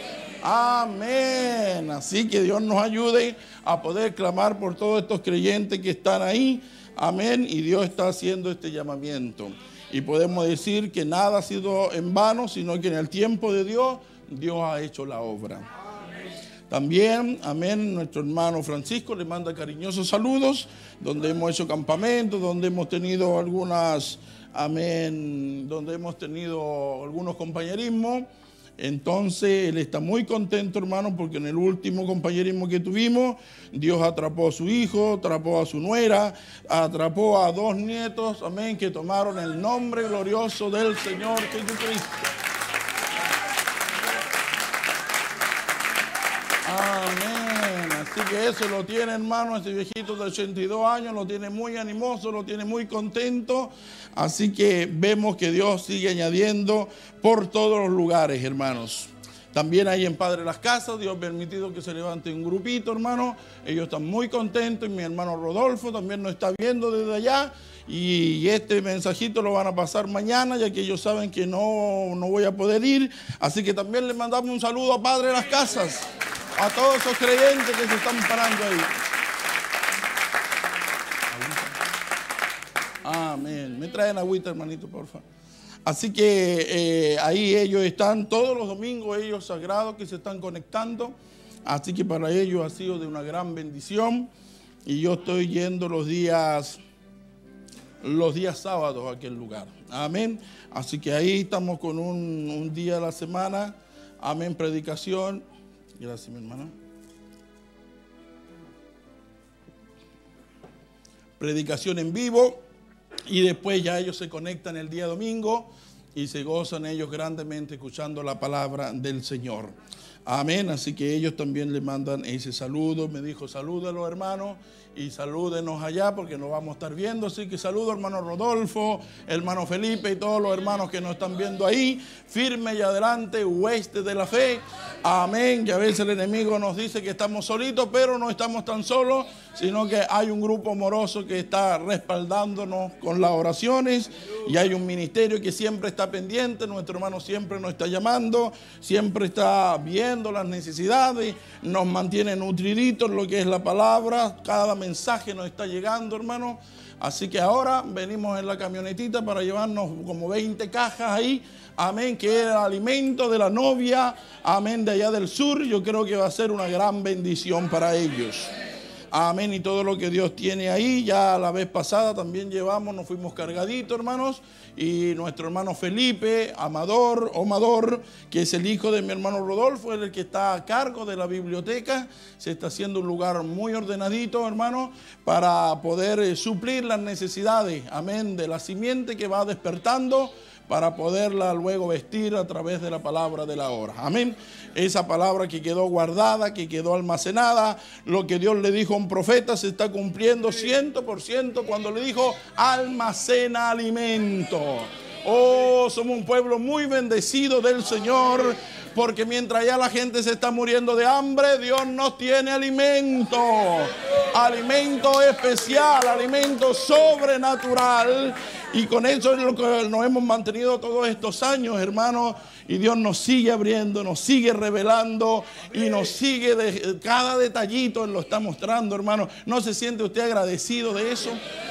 Amén. Así que Dios nos ayude a poder clamar por todos estos creyentes que están ahí. Amén. Y Dios está haciendo este llamamiento. Y podemos decir que nada ha sido en vano, sino que en el tiempo de Dios, Dios ha hecho la obra. También, amén, nuestro hermano Francisco le manda cariñosos saludos, donde hemos hecho campamentos, donde hemos tenido algunas, amén, donde hemos tenido algunos compañerismos. Entonces él está muy contento, hermano, porque en el último compañerismo que tuvimos, Dios atrapó a su hijo, atrapó a su nuera, atrapó a 2 nietos, amén, que tomaron el nombre glorioso del Señor Jesucristo. Amén. Así que eso lo tiene, hermano, este viejito de 82 años, lo tiene muy animoso, lo tiene muy contento. Así que vemos que Dios sigue añadiendo por todos los lugares, hermanos. También ahí en Padre Las Casas, Dios ha permitido que se levante un grupito, hermano. Ellos están muy contentos y mi hermano Rodolfo también nos está viendo desde allá. Y este mensajito lo van a pasar mañana, ya que ellos saben que no voy a poder ir. Así que también les mandamos un saludo a Padre Las Casas, a todos esos creyentes que se están parando ahí. Amén. Me traen agüita, hermanito, por favor. Así que ahí ellos están todos los domingos, ellos sagrados que se están conectando. Así que para ellos ha sido de una gran bendición. Y yo estoy yendo los días sábados a aquel lugar. Amén. Así que ahí estamos con un día a la semana. Amén. Predicación. Gracias, mi hermana. Predicación en vivo. Y después ya ellos se conectan el día domingo y se gozan ellos grandemente escuchando la palabra del Señor. Amén. Así que ellos también le mandan ese saludo. Me dijo, salúdalo, hermano, y salúdenos allá porque nos vamos a estar viendo. Así que saludo, hermano Rodolfo, hermano Felipe y todos los hermanos que nos están viendo ahí. Firme y adelante, hueste de la fe. Amén. Y a veces el enemigo nos dice que estamos solitos, pero no estamos tan solos, sino que hay un grupo amoroso que está respaldándonos con las oraciones y hay un ministerio que siempre está pendiente. Nuestro hermano siempre nos está llamando, siempre está viendo las necesidades, nos mantiene nutriditos lo que es la palabra. Cada mensaje nos está llegando, hermano. Así que ahora venimos en la camionetita para llevarnos como 20 cajas ahí, amén, que es el alimento de la novia, amén, de allá del sur. Yo creo que va a ser una gran bendición para ellos. Amén, y todo lo que Dios tiene ahí, ya la vez pasada también nos fuimos cargaditos, hermanos, y nuestro hermano Felipe, Amador, que es el hijo de mi hermano Rodolfo, es el que está a cargo de la biblioteca. Se está haciendo un lugar muy ordenadito, hermano, para poder suplir las necesidades, amén, de la simiente que va despertando, para poderla luego vestir a través de la palabra de la hora. Amén. Esa palabra que quedó guardada, que quedó almacenada, lo que Dios le dijo a un profeta se está cumpliendo 100% cuando le dijo, almacena alimento. Oh, somos un pueblo muy bendecido del Señor, porque mientras ya la gente se está muriendo de hambre, Dios nos tiene alimento. Alimento especial, alimento sobrenatural. Y con eso es lo que nos hemos mantenido todos estos años, hermanos. Y Dios nos sigue abriendo, nos sigue revelando y nos sigue, cada detallito Él lo está mostrando, hermano. ¿No se siente usted agradecido de eso?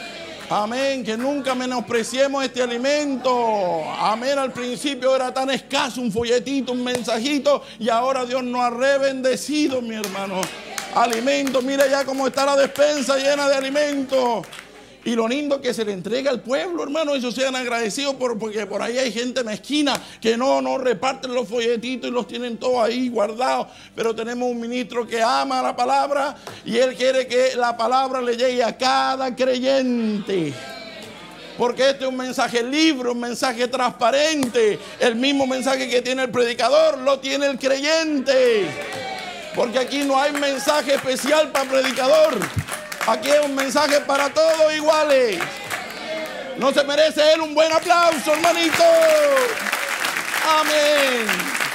Amén, que nunca menospreciemos este alimento. Amén, al principio era tan escaso, un folletito, un mensajito, y ahora Dios nos ha rebendecido, mi hermano. Alimento, mira ya cómo está la despensa llena de alimento. Y lo lindo que se le entrega al pueblo, hermano, eso sean agradecidos porque por ahí hay gente mezquina que no reparten los folletitos y los tienen todos ahí guardados. Pero tenemos un ministro que ama la palabra y él quiere que la palabra le llegue a cada creyente. Porque este es un mensaje libre, un mensaje transparente. El mismo mensaje que tiene el predicador lo tiene el creyente. Porque aquí no hay mensaje especial para el predicador. Aquí es un mensaje para todos iguales. ¿No se merece él un buen aplauso, hermanito? Amén.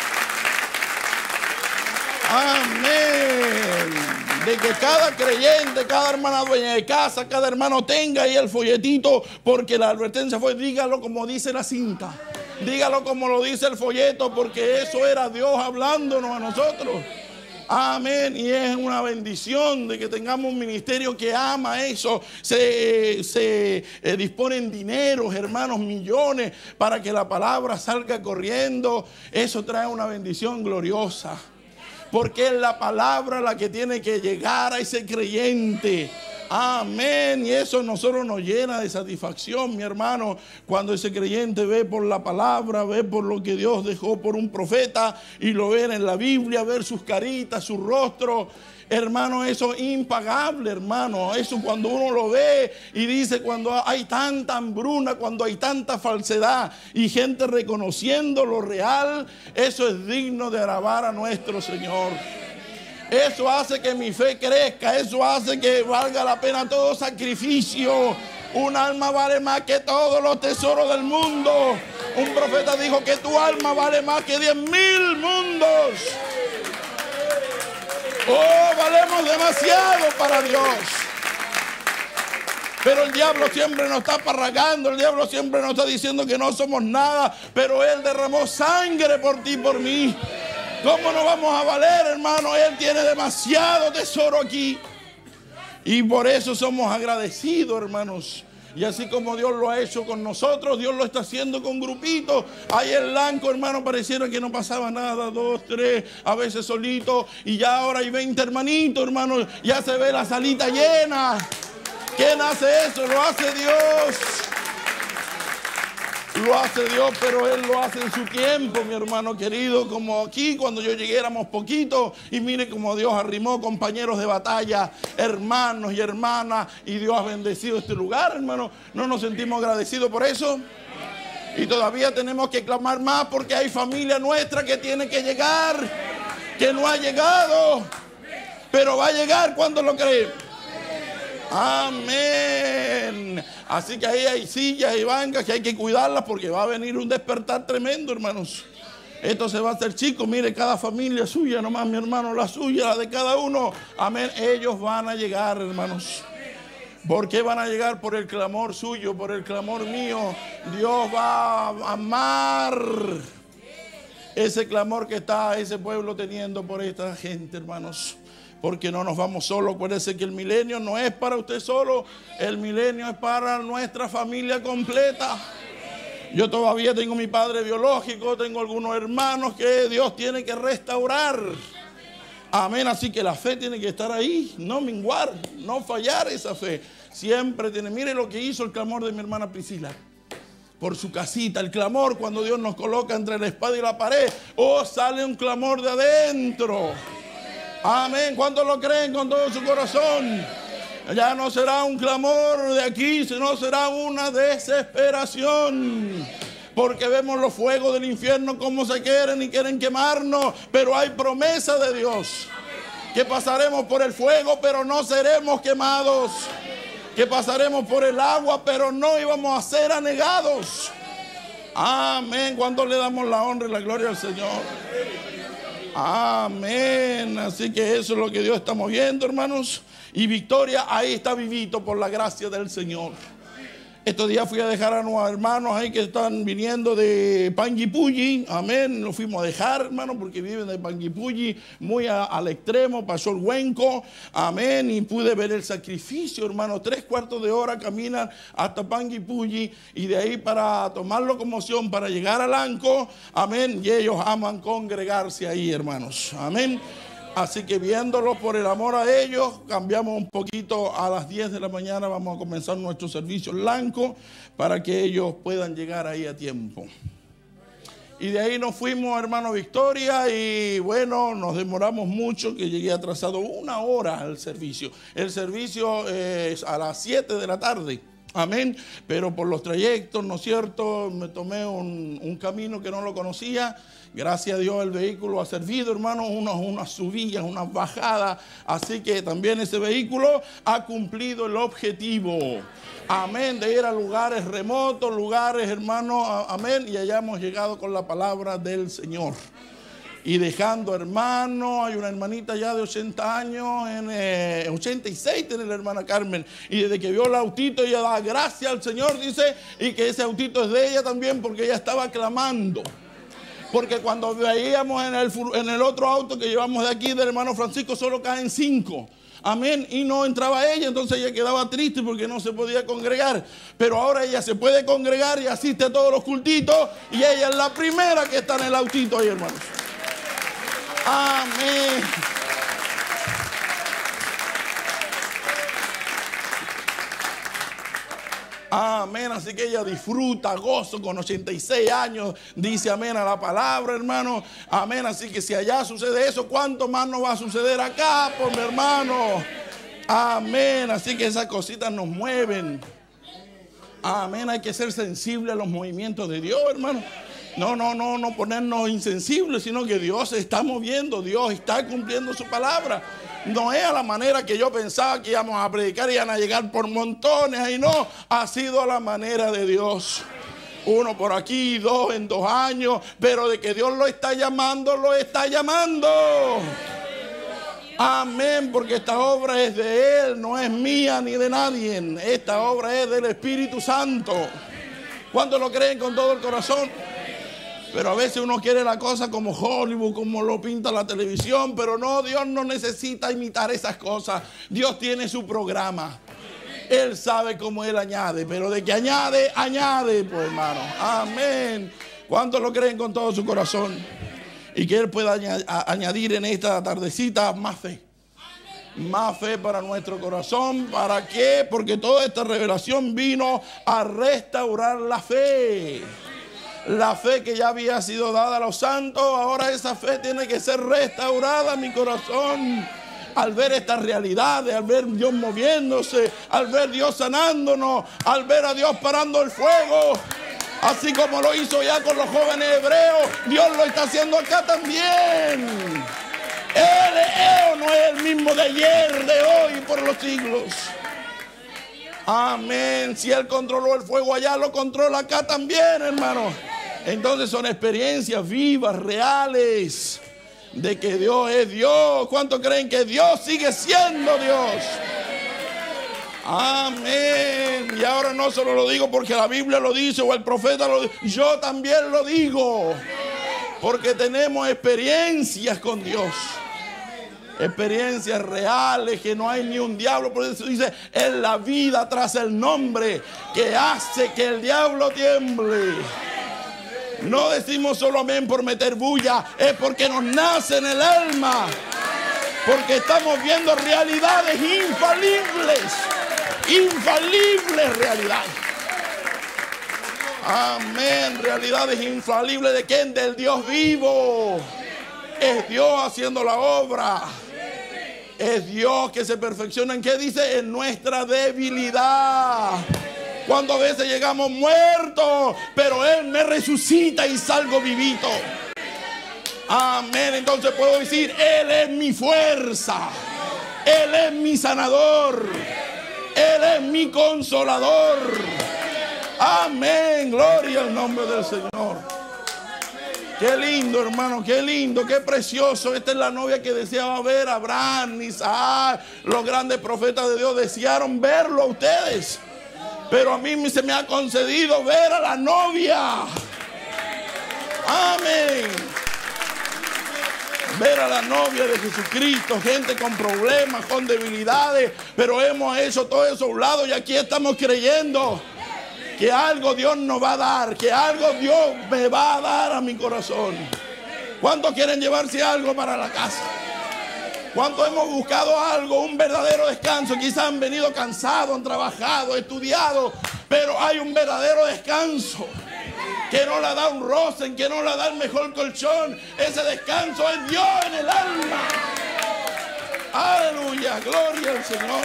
Amén. De que cada creyente, cada hermana dueña de casa, cada hermano tenga ahí el folletito, porque la advertencia fue: dígalo como dice la cinta, dígalo como lo dice el folleto, porque eso era Dios hablándonos a nosotros. Amén. Y es una bendición de que tengamos un ministerio que ama eso. Se disponen dineros, hermanos, millones, para que la palabra salga corriendo. Eso trae una bendición gloriosa. Porque es la palabra la que tiene que llegar a ese creyente. Amén. Y eso a nosotros nos llena de satisfacción, mi hermano, cuando ese creyente ve por la palabra, ve por lo que Dios dejó por un profeta y lo ven en la Biblia, ver sus caritas, su rostro. Hermano, eso es impagable, hermano. Eso cuando uno lo ve y dice, cuando hay tanta hambruna, cuando hay tanta falsedad y gente reconociendo lo real, eso es digno de alabar a nuestro Señor. Eso hace que mi fe crezca, eso hace que valga la pena todo sacrificio. Un alma vale más que todos los tesoros del mundo. Un profeta dijo que tu alma vale más que 10,000 mundos. Oh, valemos demasiado para Dios. Pero el diablo siempre nos está parragando, el diablo siempre nos está diciendo que no somos nada, pero Él derramó sangre por ti y por mí. ¿Cómo no vamos a valer, hermano? Él tiene demasiado tesoro aquí. Y por eso somos agradecidos, hermanos. Y así como Dios lo ha hecho con nosotros, Dios lo está haciendo con grupitos. Ahí en Lanco, hermano, pareciera que no pasaba nada, 2, 3, a veces solito. Y ya ahora hay 20 hermanitos, hermano. Ya se ve la salita llena. ¿Quién hace eso? Lo hace Dios. Lo hace Dios, pero Él lo hace en su tiempo, mi hermano querido. Como aquí, cuando yo llegué éramos poquitos. Y mire cómo Dios arrimó compañeros de batalla, hermanos y hermanas. Y Dios ha bendecido este lugar, hermano. ¿No nos sentimos agradecidos por eso? Y todavía tenemos que clamar más porque hay familia nuestra que tiene que llegar, que no ha llegado, pero va a llegar cuando lo cree. Amén. Así que ahí hay sillas y bancas que hay que cuidarlas porque va a venir un despertar tremendo, hermanos. Esto se va a hacer chico. Mire, cada familia suya, nomás mi hermano, la suya, la de cada uno. Amén. Ellos van a llegar, hermanos. ¿Por qué van a llegar? Por el clamor suyo, por el clamor mío. Dios va a amar ese clamor que está ese pueblo teniendo por esta gente, hermanos. Porque no nos vamos solos. Acuérdense que el milenio no es para usted solo. El milenio es para nuestra familia completa. Yo todavía tengo mi padre biológico. Tengo algunos hermanos que Dios tiene que restaurar. Amén. Así que la fe tiene que estar ahí. No menguar, no fallar esa fe. Siempre tiene. Mire lo que hizo el clamor de mi hermana Priscila. Por su casita. El clamor cuando Dios nos coloca entre la espada y la pared. Oh, sale un clamor de adentro. Amén. ¿Cuántos lo creen con todo su corazón? Ya no será un clamor de aquí, sino será una desesperación. Porque vemos los fuegos del infierno como se quieren y quieren quemarnos. Pero hay promesa de Dios. Que pasaremos por el fuego, pero no seremos quemados. Que pasaremos por el agua, pero no íbamos a ser anegados. Amén. ¿Cuántos le damos la honra y la gloria al Señor? Amén. Así que eso es lo que Dios está moviendo, hermanos. Y victoria ahí está vivito por la gracia del Señor. Estos días fui a dejar a unos hermanos ahí que están viniendo de Panguipulli. Amén. Los fuimos a dejar, hermanos, porque viven de Panguipulli muy al extremo. Pasó el Huenco. Amén. Y pude ver el sacrificio, hermanos. 3/4 de hora caminan hasta Panguipulli. Y de ahí para tomar locomoción para llegar a Lanco. Amén. Y ellos aman congregarse ahí, hermanos. Amén. Así que viéndolo por el amor a ellos, cambiamos un poquito a las 10 de la mañana. Vamos a comenzar nuestro servicio blanco para que ellos puedan llegar ahí a tiempo. Y de ahí nos fuimos, hermano Victoria, y bueno, nos demoramos mucho, que llegué atrasado 1 hora al servicio. El servicio es a las 7 de la tarde. Amén. Pero por los trayectos, ¿no es cierto? Me tomé un camino que no lo conocía. Gracias a Dios el vehículo ha servido, hermano, unas subidas, unas bajadas. Así que también ese vehículo ha cumplido el objetivo. Amén, de ir a lugares remotos, lugares, hermano, amén. Y allá hemos llegado con la palabra del Señor. Y dejando, hermano, hay una hermanita ya de 80 años, 86 tiene la hermana Carmen. Y desde que vio el autito, ella da gracias al Señor, dice, y que ese autito es de ella también, porque ella estaba clamando. Porque cuando veíamos en el otro auto que llevamos de aquí, del hermano Francisco, solo caen 5. Amén, y no entraba ella, entonces ella quedaba triste porque no se podía congregar. Pero ahora ella se puede congregar y asiste a todos los cultitos, y ella es la primera que está en el autito ahí, hermanos. Amén. Amén, así que ella disfruta, gozo con 86 años, dice amén a la palabra, hermano. Amén, así que si allá sucede eso, ¿cuánto más nos va a suceder acá, por mi hermano? Amén, así que esas cositas nos mueven. Amén, hay que ser sensible a los movimientos de Dios, hermano. No ponernos insensibles, sino que Dios se está moviendo, Dios está cumpliendo su palabra. No es a la manera que yo pensaba que íbamos a predicar y iban a llegar por montones, y no, ha sido a la manera de Dios. 1 por aquí, 2 en 2 años, pero de que Dios lo está llamando, lo está llamando. Amén, porque esta obra es de Él, no es mía ni de nadie. Esta obra es del Espíritu Santo. ¿Cuántos lo creen con todo el corazón? Pero a veces uno quiere la cosa como Hollywood, como lo pinta la televisión, pero no, Dios no necesita imitar esas cosas. Dios tiene su programa. Él sabe cómo Él añade, pero de que añade, añade, pues hermano. Amén. ¿Cuántos lo creen con todo su corazón? Y que Él pueda añadir en esta tardecita más fe. Más fe para nuestro corazón. ¿Para qué? Porque toda esta revelación vino a restaurar la fe. La fe que ya había sido dada a los santos, ahora esa fe tiene que ser restaurada en mi corazón. Al ver estas realidades, al ver Dios moviéndose, al ver Dios sanándonos, al ver a Dios parando el fuego, así como lo hizo ya con los jóvenes hebreos, Dios lo está haciendo acá también. Él no es el mismo de ayer, de hoy, por los siglos. Amén. Si Él controló el fuego allá, lo controla acá también, hermano. Entonces son experiencias vivas, reales, de que Dios es Dios. ¿Cuántos creen que Dios sigue siendo Dios? Amén. Y ahora no solo lo digo porque la Biblia lo dice o el profeta lo dice, yo también lo digo, porque tenemos experiencias con Dios. Experiencias reales, que no hay ni un diablo. Por eso dice, es la vida tras el nombre que hace que el diablo tiemble. No decimos solo amén por meter bulla, es porque nos nace en el alma. Porque estamos viendo realidades infalibles. Infalibles realidades. Amén, realidades infalibles. ¿De quién? Del Dios vivo. Es Dios haciendo la obra. Es Dios que se perfecciona. ¿En qué dice? En nuestra debilidad. Cuando a veces llegamos muertos, pero Él me resucita y salgo vivito. Amén. Entonces puedo decir, Él es mi fuerza. Él es mi sanador. Él es mi consolador. Amén. Gloria al nombre del Señor. Qué lindo, hermano, qué lindo, qué precioso. Esta es la novia que deseaba ver. Abraham, Isaac, los grandes profetas de Dios desearon verlo a ustedes. Pero a mí se me ha concedido ver a la novia. Amén. Ver a la novia de Jesucristo, gente con problemas, con debilidades, pero hemos hecho todo eso a un lado y aquí estamos creyendo que algo Dios nos va a dar, que algo Dios me va a dar a mi corazón. ¿Cuántos quieren llevarse algo para la casa? ¿Cuántos hemos buscado algo, un verdadero descanso? Quizás han venido cansados, han trabajado, estudiado, pero hay un verdadero descanso que no la da un Rosen, que no la da el mejor colchón. Ese descanso es Dios en el alma. Aleluya, gloria al Señor.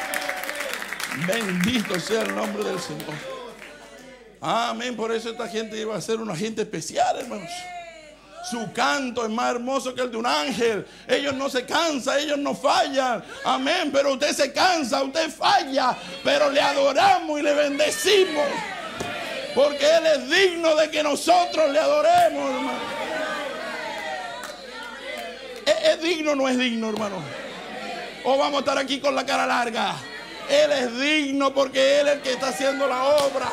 Bendito sea el nombre del Señor. Amén. Por eso esta gente iba a ser una gente especial, hermanos. Su canto es más hermoso que el de un ángel. Ellos no se cansan, ellos no fallan. Amén. Pero usted se cansa, usted falla, pero le adoramos y le bendecimos, porque Él es digno de que nosotros le adoremos, hermano. ¿Es digno o no es digno, hermano? ¿O vamos a estar aquí con la cara larga? Él es digno porque Él es el que está haciendo la obra.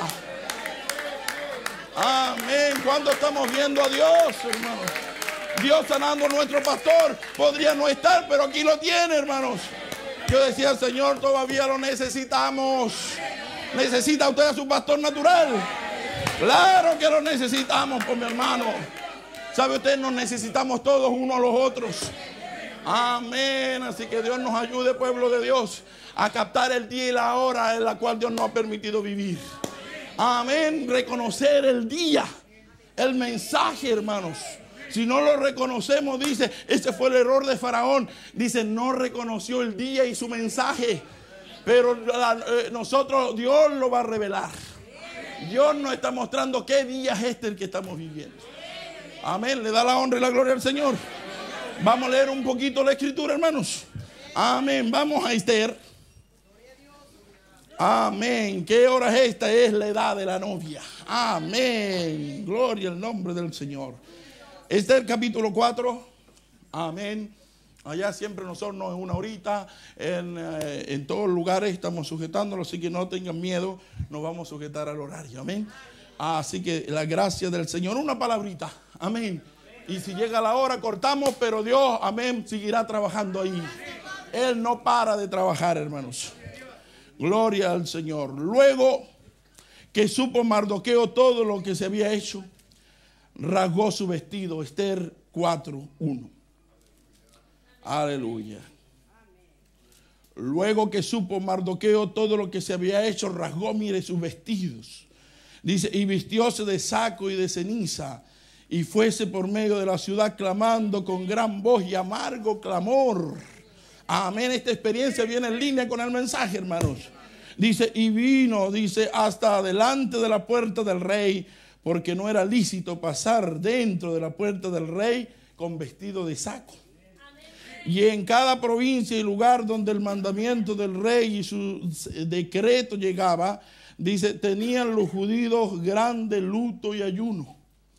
Amén. ¿Cuándo estamos viendo a Dios, hermanos? Dios sanando a nuestro pastor. Podría no estar, pero aquí lo tiene, hermanos. Yo decía, Señor, todavía lo necesitamos. ¿Necesita usted a su pastor natural? Claro que lo necesitamos, pues, mi hermano. ¿Sabe usted? Nos necesitamos todos unos a los otros. Amén. Así que Dios nos ayude, pueblo de Dios, a captar el día y la hora en la cual Dios nos ha permitido vivir. Amén. Reconocer el día, el mensaje, hermanos. Si no lo reconocemos, dice, ese fue el error de Faraón. Dice, no reconoció el día y su mensaje. Pero nosotros, Dios lo va a revelar. Dios nos está mostrando qué día es este el que estamos viviendo. Amén. Le da la honra y la gloria al Señor. Vamos a leer un poquito la escritura, hermanos. Amén. Vamos a Esther. Amén. ¿Qué hora es esta? Es la edad de la novia. Amén. Gloria al nombre del Señor. Esther capítulo 4. Amén. Allá siempre nosotros no es una horita. En todos los lugares estamos sujetándolo. Así que no tengan miedo. Nos vamos a sujetar al horario. Amén. Así que la gracia del Señor. Una palabrita. Amén. Y si llega la hora cortamos. Pero Dios, amén, seguirá trabajando ahí. Él no para de trabajar, hermanos. Gloria al Señor. Luego que supo Mardoqueo todo lo que se había hecho, rasgó su vestido. Esther 4:1. Aleluya. Luego que supo Mardoqueo todo lo que se había hecho, rasgó, mire, sus vestidos. Dice, y vistióse de saco y de ceniza, y fuese por medio de la ciudad clamando con gran voz y amargo clamor. Amén. Esta experiencia viene en línea con el mensaje, hermanos. Dice, y vino, dice, hasta delante de la puerta del rey, porque no era lícito pasar dentro de la puerta del rey con vestido de saco. Y en cada provincia y lugar donde el mandamiento del rey y su decreto llegaba, dice, tenían los judíos grande luto y ayuno,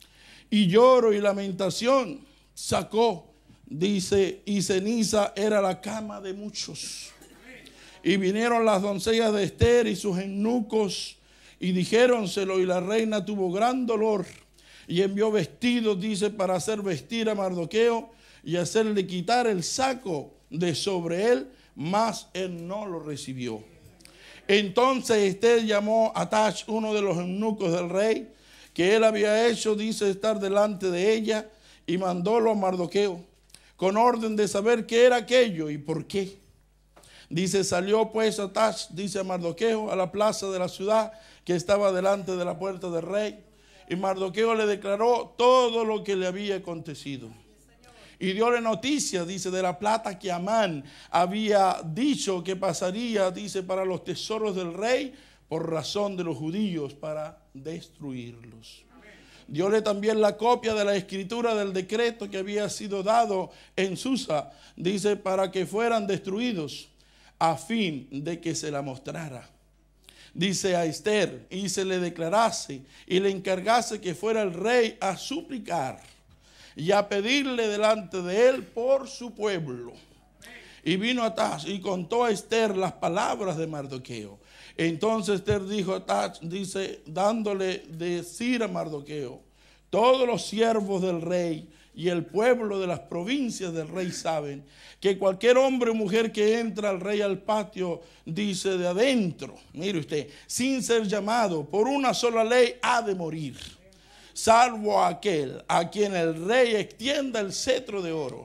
y lloro y lamentación. Sacó, dice, y ceniza era la cama de muchos. Y vinieron las doncellas de Esther y sus eunucos y dijéronselo, y la reina tuvo gran dolor y envió vestidos, dice, para hacer vestir a Mardoqueo y hacerle quitar el saco de sobre él, mas él no lo recibió. Entonces Esther llamó a Tach, uno de los eunucos del rey, que él había hecho, dice, estar delante de ella, y mandólo a Mardoqueo con orden de saber qué era aquello y por qué. Dice, salió pues a Tach, dice, a Mardoqueo a la plaza de la ciudad que estaba delante de la puerta del rey, y Mardoqueo le declaró todo lo que le había acontecido. Y diole noticia, dice, de la plata que Amán había dicho que pasaría, dice, para los tesoros del rey, por razón de los judíos, para destruirlos. Diole también la copia de la escritura del decreto que había sido dado en Susa, dice, para que fueran destruidos, a fin de que se la mostrara. Dice a Esther, y se le declarase, y le encargase que fuera el rey a suplicar y a pedirle delante de él por su pueblo. Y vino a Tach y contó a Esther las palabras de Mardoqueo. Entonces Esther dijo a Tach, dice, dándole decir a Mardoqueo, todos los siervos del rey y el pueblo de las provincias del rey saben que cualquier hombre o mujer que entra al rey al patio, dice, de adentro, mire usted, sin ser llamado por una sola ley, ha de morir, salvo aquel a quien el rey extienda el cetro de oro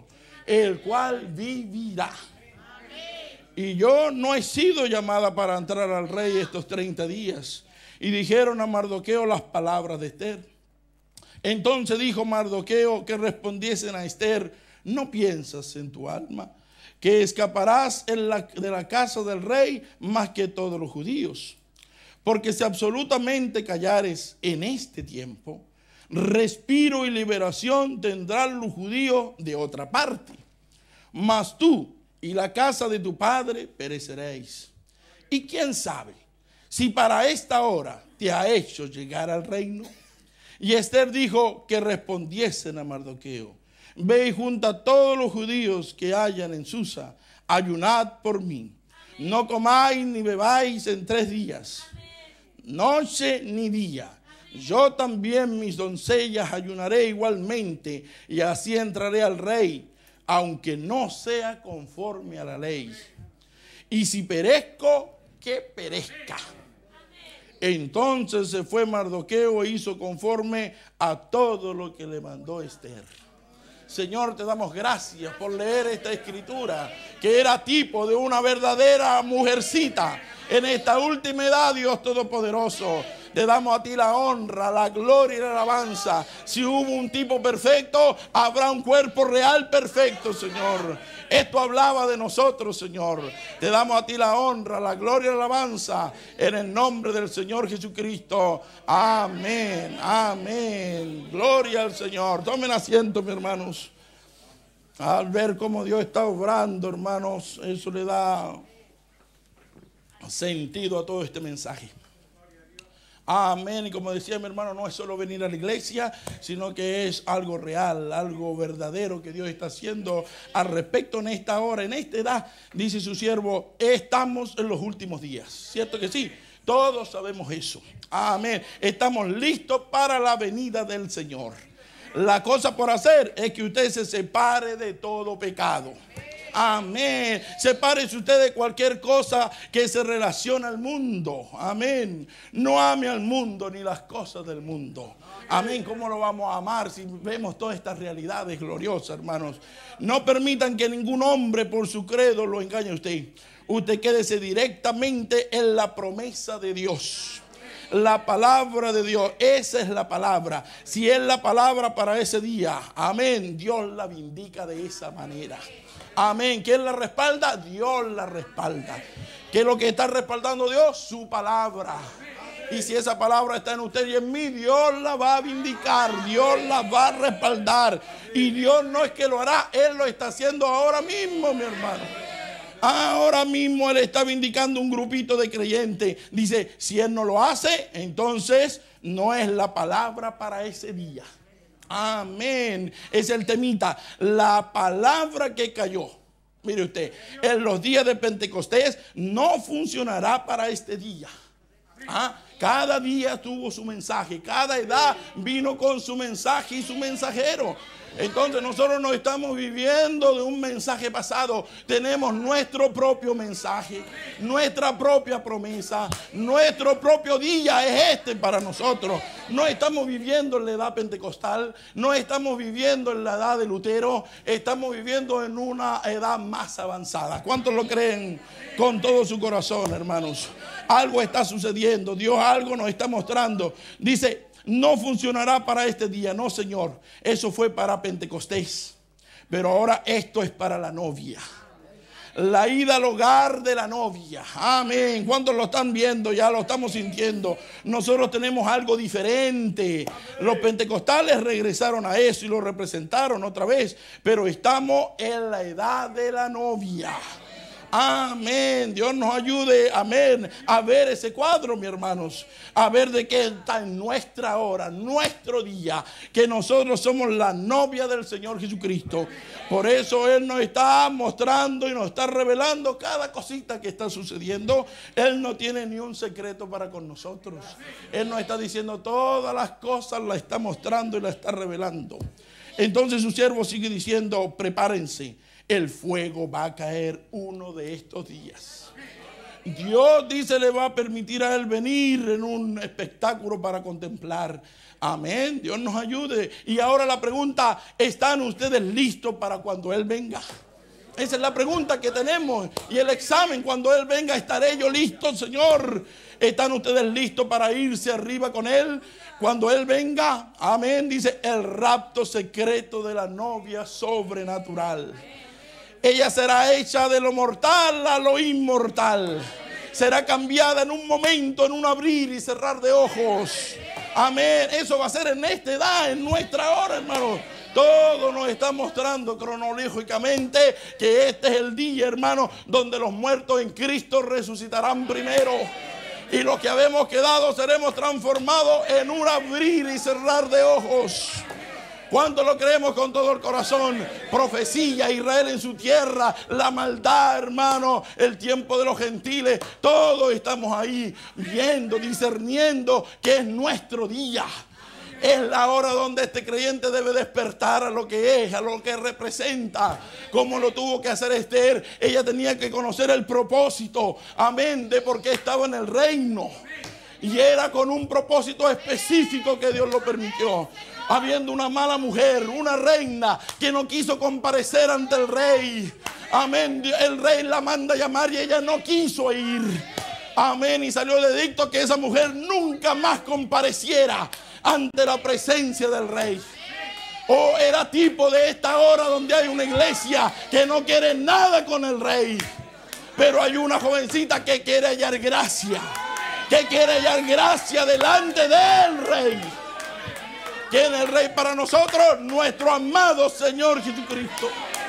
el cual vivirá. Y yo no he sido llamada para entrar al rey estos 30 días. Y dijeron a Mardoqueo las palabras de Esther. Entonces dijo Mardoqueo que respondiesen a Esther: ¿no piensas en tu alma que escaparás de la casa del rey más que todos los judíos? Porque si absolutamente callares en este tiempo, respiro y liberación tendrán los judíos de otra parte. Mas tú y la casa de tu padre pereceréis. Y quién sabe si para esta hora te ha hecho llegar al reino. Y Esther dijo que respondiesen a Mardoqueo: ve y junta a todos los judíos que hayan en Susa, ayunad por mí. No comáis ni bebáis en 3 días, noche ni día. Yo también, mis doncellas, ayunaré igualmente, y así entraré al rey, aunque no sea conforme a la ley. Y si perezco, que perezca. Entonces se fue Mardoqueo e hizo conforme a todo lo que le mandó Esther. Señor, te damos gracias por leer esta escritura, que era tipo de una verdadera mujercita en esta última edad, Dios Todopoderoso. Te damos a ti la honra, la gloria y la alabanza. Si hubo un tipo perfecto, habrá un cuerpo real perfecto, Señor. Esto hablaba de nosotros, Señor. Te damos a ti la honra, la gloria y la alabanza en el nombre del Señor Jesucristo. Amén, amén. Gloria al Señor. Tomen asiento, mis hermanos. Al ver cómo Dios está obrando, hermanos, eso le da sentido a todo este mensaje. Amén. Y como decía mi hermano, no es solo venir a la iglesia, sino que es algo real, algo verdadero que Dios está haciendo al respecto en esta hora, en esta edad. Dice su siervo, estamos en los últimos días. ¿Cierto que sí? Todos sabemos eso. Amén. Estamos listos para la venida del Señor. La cosa por hacer es que usted se separe de todo pecado. Amén. Sepárese usted de cualquier cosa que se relaciona al mundo. Amén. No ame al mundo ni las cosas del mundo. Amén. ¿Cómo lo vamos a amar si vemos todas estas realidades gloriosas, hermanos? No permitan que ningún hombre por su credo lo engañe a usted. Usted quédese directamente en la promesa de Dios. La palabra de Dios, esa es la palabra. Si es la palabra para ese día, amén, Dios la vindica de esa manera. Amén. ¿Quién la respalda? Dios la respalda. ¿Qué es lo que está respaldando Dios? Su palabra. Y si esa palabra está en usted y en mí, Dios la va a vindicar, Dios la va a respaldar. Y Dios no es que lo hará, Él lo está haciendo ahora mismo, mi hermano. Ahora mismo Él está vindicando un grupito de creyentes. Dice, si Él no lo hace, entonces no es la palabra para ese día. Amén. Es el temita. La palabra que cayó, mire usted, en los días de Pentecostés no funcionará para este día. Cada día tuvo su mensaje. Cada edad vino con su mensaje y su mensajero. Entonces nosotros no estamos viviendo de un mensaje pasado. Tenemos nuestro propio mensaje, nuestra propia promesa, nuestro propio día es este para nosotros. No estamos viviendo en la edad pentecostal, no estamos viviendo en la edad de Lutero, estamos viviendo en una edad más avanzada. ¿Cuántos lo creen con todo su corazón, hermanos? Algo está sucediendo, Dios algo nos está mostrando. Dice, no funcionará para este día. No, Señor, eso fue para Pentecostés, pero ahora esto es para la novia. La ida al hogar de la novia. Amén. ¿Cuántos lo están viendo? Ya lo estamos sintiendo. Nosotros tenemos algo diferente. Los pentecostales regresaron a eso y lo representaron otra vez, pero estamos en la edad de la novia. Amén. Dios nos ayude, amén, a ver ese cuadro, mis hermanos. A ver de qué está en nuestra hora, nuestro día, que nosotros somos la novia del Señor Jesucristo. Por eso Él nos está mostrando y nos está revelando cada cosita que está sucediendo. Él no tiene ni un secreto para con nosotros. Él nos está diciendo todas las cosas, las está mostrando y las está revelando. Entonces su siervo sigue diciendo, prepárense. El fuego va a caer uno de estos días. Dios dice le va a permitir a él venir en un espectáculo para contemplar. Amén, Dios nos ayude. Y ahora la pregunta, ¿están ustedes listos para cuando él venga? Esa es la pregunta que tenemos. Y el examen, cuando él venga, ¿estaré yo listo, Señor? ¿Están ustedes listos para irse arriba con él? Cuando él venga, amén, dice el rapto secreto de la novia sobrenatural. Ella será hecha de lo mortal a lo inmortal. Será cambiada en un momento, en un abrir y cerrar de ojos. Amén. Eso va a ser en esta edad, en nuestra hora, hermano. Todo nos está mostrando cronológicamente que este es el día, hermano, donde los muertos en Cristo resucitarán primero. Y los que habemos quedado seremos transformados en un abrir y cerrar de ojos. ¿Cuánto lo creemos con todo el corazón? Profecía, Israel en su tierra, la maldad, hermano, el tiempo de los gentiles. Todos estamos ahí viendo, discerniendo que es nuestro día. Es la hora donde este creyente debe despertar a lo que es, a lo que representa. Como lo tuvo que hacer Esther. Ella tenía que conocer el propósito, amén, de por qué estaba en el reino. Y era con un propósito específico que Dios lo permitió. Habiendo una mala mujer, una reina que no quiso comparecer ante el rey. Amén. El rey la manda a llamar y ella no quiso ir. Amén. Y salió el edicto que esa mujer nunca más compareciera ante la presencia del rey. Oh, era tipo de esta hora donde hay una iglesia que no quiere nada con el rey. Pero hay una jovencita que quiere hallar gracia. Que quiere hallar gracia delante del rey. ¿Quién es el rey para nosotros? Nuestro amado Señor Jesucristo.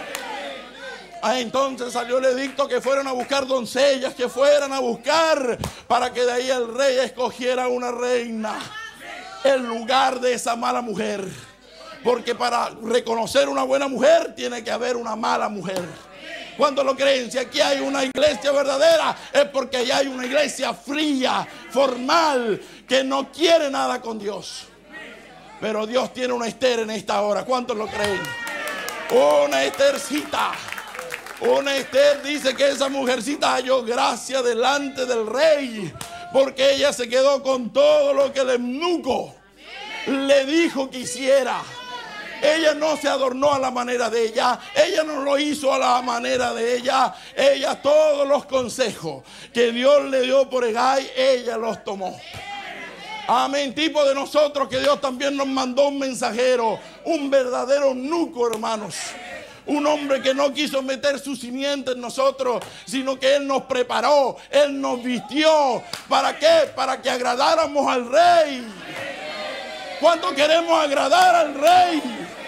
Entonces salió el edicto que fueran a buscar doncellas, que fueran a buscar para que de ahí el rey escogiera una reina en lugar de esa mala mujer. Porque para reconocer una buena mujer tiene que haber una mala mujer. ¿Cuántos lo creen? Si aquí hay una iglesia verdadera es porque allá hay una iglesia fría, formal, que no quiere nada con Dios. Pero Dios tiene una Esther en esta hora. ¿Cuántos lo creen? Una Esthercita. Una Esther dice que esa mujercita halló gracia delante del rey. Porque ella se quedó con todo lo que el eunuco le dijo que hiciera. Ella no se adornó a la manera de ella. Ella no lo hizo a la manera de ella. Ella todos los consejos que Dios le dio por Hegai, ella los tomó. Amén, tipo de nosotros que Dios también nos mandó un mensajero, un verdadero eunuco, hermanos. Un hombre que no quiso meter su simiente en nosotros, sino que Él nos preparó, Él nos vistió. ¿Para qué? Para que agradáramos al rey. ¿Cuánto queremos agradar al rey?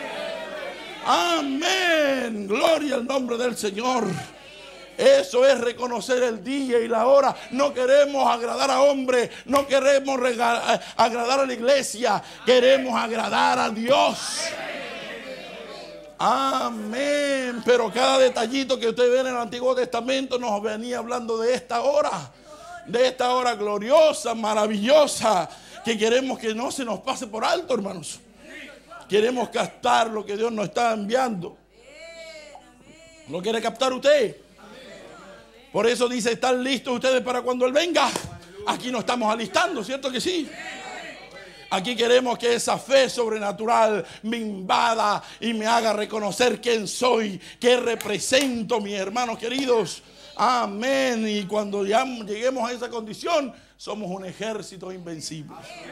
Amén, gloria al nombre del Señor. Eso es reconocer el día y la hora. No queremos agradar a hombres, no queremos agradar a la iglesia, queremos agradar a Dios. Amén. Pero cada detallito que usted ve en el Antiguo Testamento nos venía hablando de esta hora gloriosa, maravillosa, que queremos que no se nos pase por alto, hermanos. Queremos captar lo que Dios nos está enviando. ¿Lo quiere captar usted? Por eso dice, ¿están listos ustedes para cuando Él venga? Aquí nos estamos alistando, ¿cierto que sí? Aquí queremos que esa fe sobrenatural me invada y me haga reconocer quién soy, qué represento, mis hermanos queridos. Amén. Y cuando ya lleguemos a esa condición, somos un ejército invencible.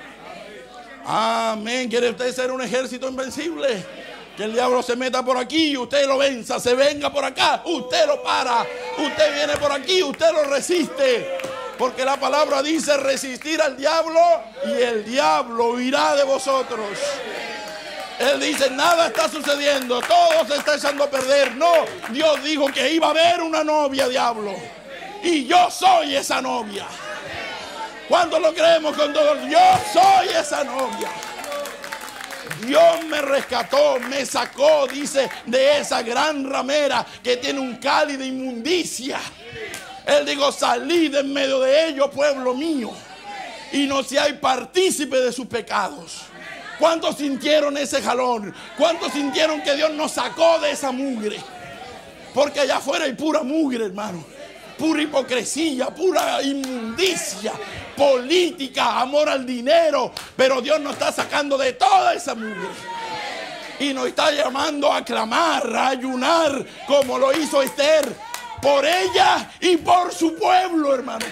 Amén. ¿Quiere usted ser un ejército invencible? Que el diablo se meta por aquí y usted lo venza, se venga por acá, usted lo para, usted viene por aquí, usted lo resiste. Porque la palabra dice resistir al diablo y el diablo huirá de vosotros. Él dice, nada está sucediendo, todo se está echando a perder. No, Dios dijo que iba a haber una novia, diablo. Y yo soy esa novia. ¿Cuántos lo creemos con todo? Yo soy esa novia. Dios me rescató, me sacó, dice, de esa gran ramera que tiene un cáliz de inmundicia. Él dijo, salid en medio de ellos, pueblo mío, y no seáis partícipe de sus pecados. ¿Cuántos sintieron ese jalón? ¿Cuántos sintieron que Dios nos sacó de esa mugre? Porque allá afuera hay pura mugre, hermano. pura hipocresía, pura inmundicia, política, amor al dinero. Pero Dios nos está sacando de toda esa mugre y nos está llamando a clamar, a ayunar, como lo hizo Esther, por ella y por su pueblo, hermanos.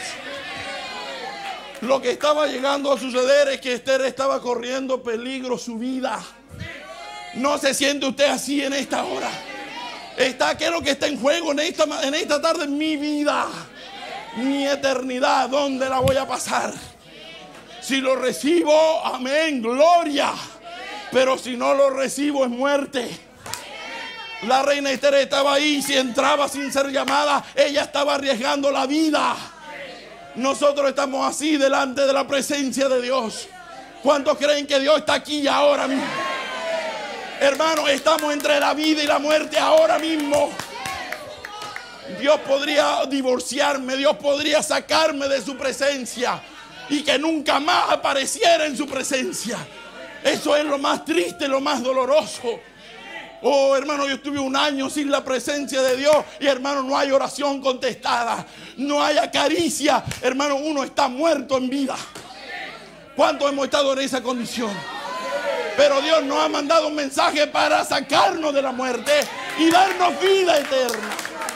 Lo que estaba llegando a suceder es que Esther estaba corriendo peligro su vida. ¿No se siente usted así en esta hora? ¿Qué es lo que está en juego en esta tarde? Mi vida, mi eternidad, ¿dónde la voy a pasar? Si lo recibo, amén, gloria. Pero si no lo recibo, es muerte. La reina Esther estaba ahí. Si entraba sin ser llamada, ella estaba arriesgando la vida. Nosotros estamos así delante de la presencia de Dios. ¿Cuántos creen que Dios está aquí y ahora mismo? Hermanos, estamos entre la vida y la muerte ahora mismo. Dios podría divorciarme, Dios podría sacarme de su presencia y que nunca más apareciera en su presencia. Eso es lo más triste, lo más doloroso. Oh, hermano, yo estuve 1 año sin la presencia de Dios y, hermano, no hay oración contestada, no hay acaricia. Hermano, uno está muerto en vida. ¿Cuántos hemos estado en esa condición? Pero Dios nos ha mandado un mensaje para sacarnos de la muerte y darnos vida eterna.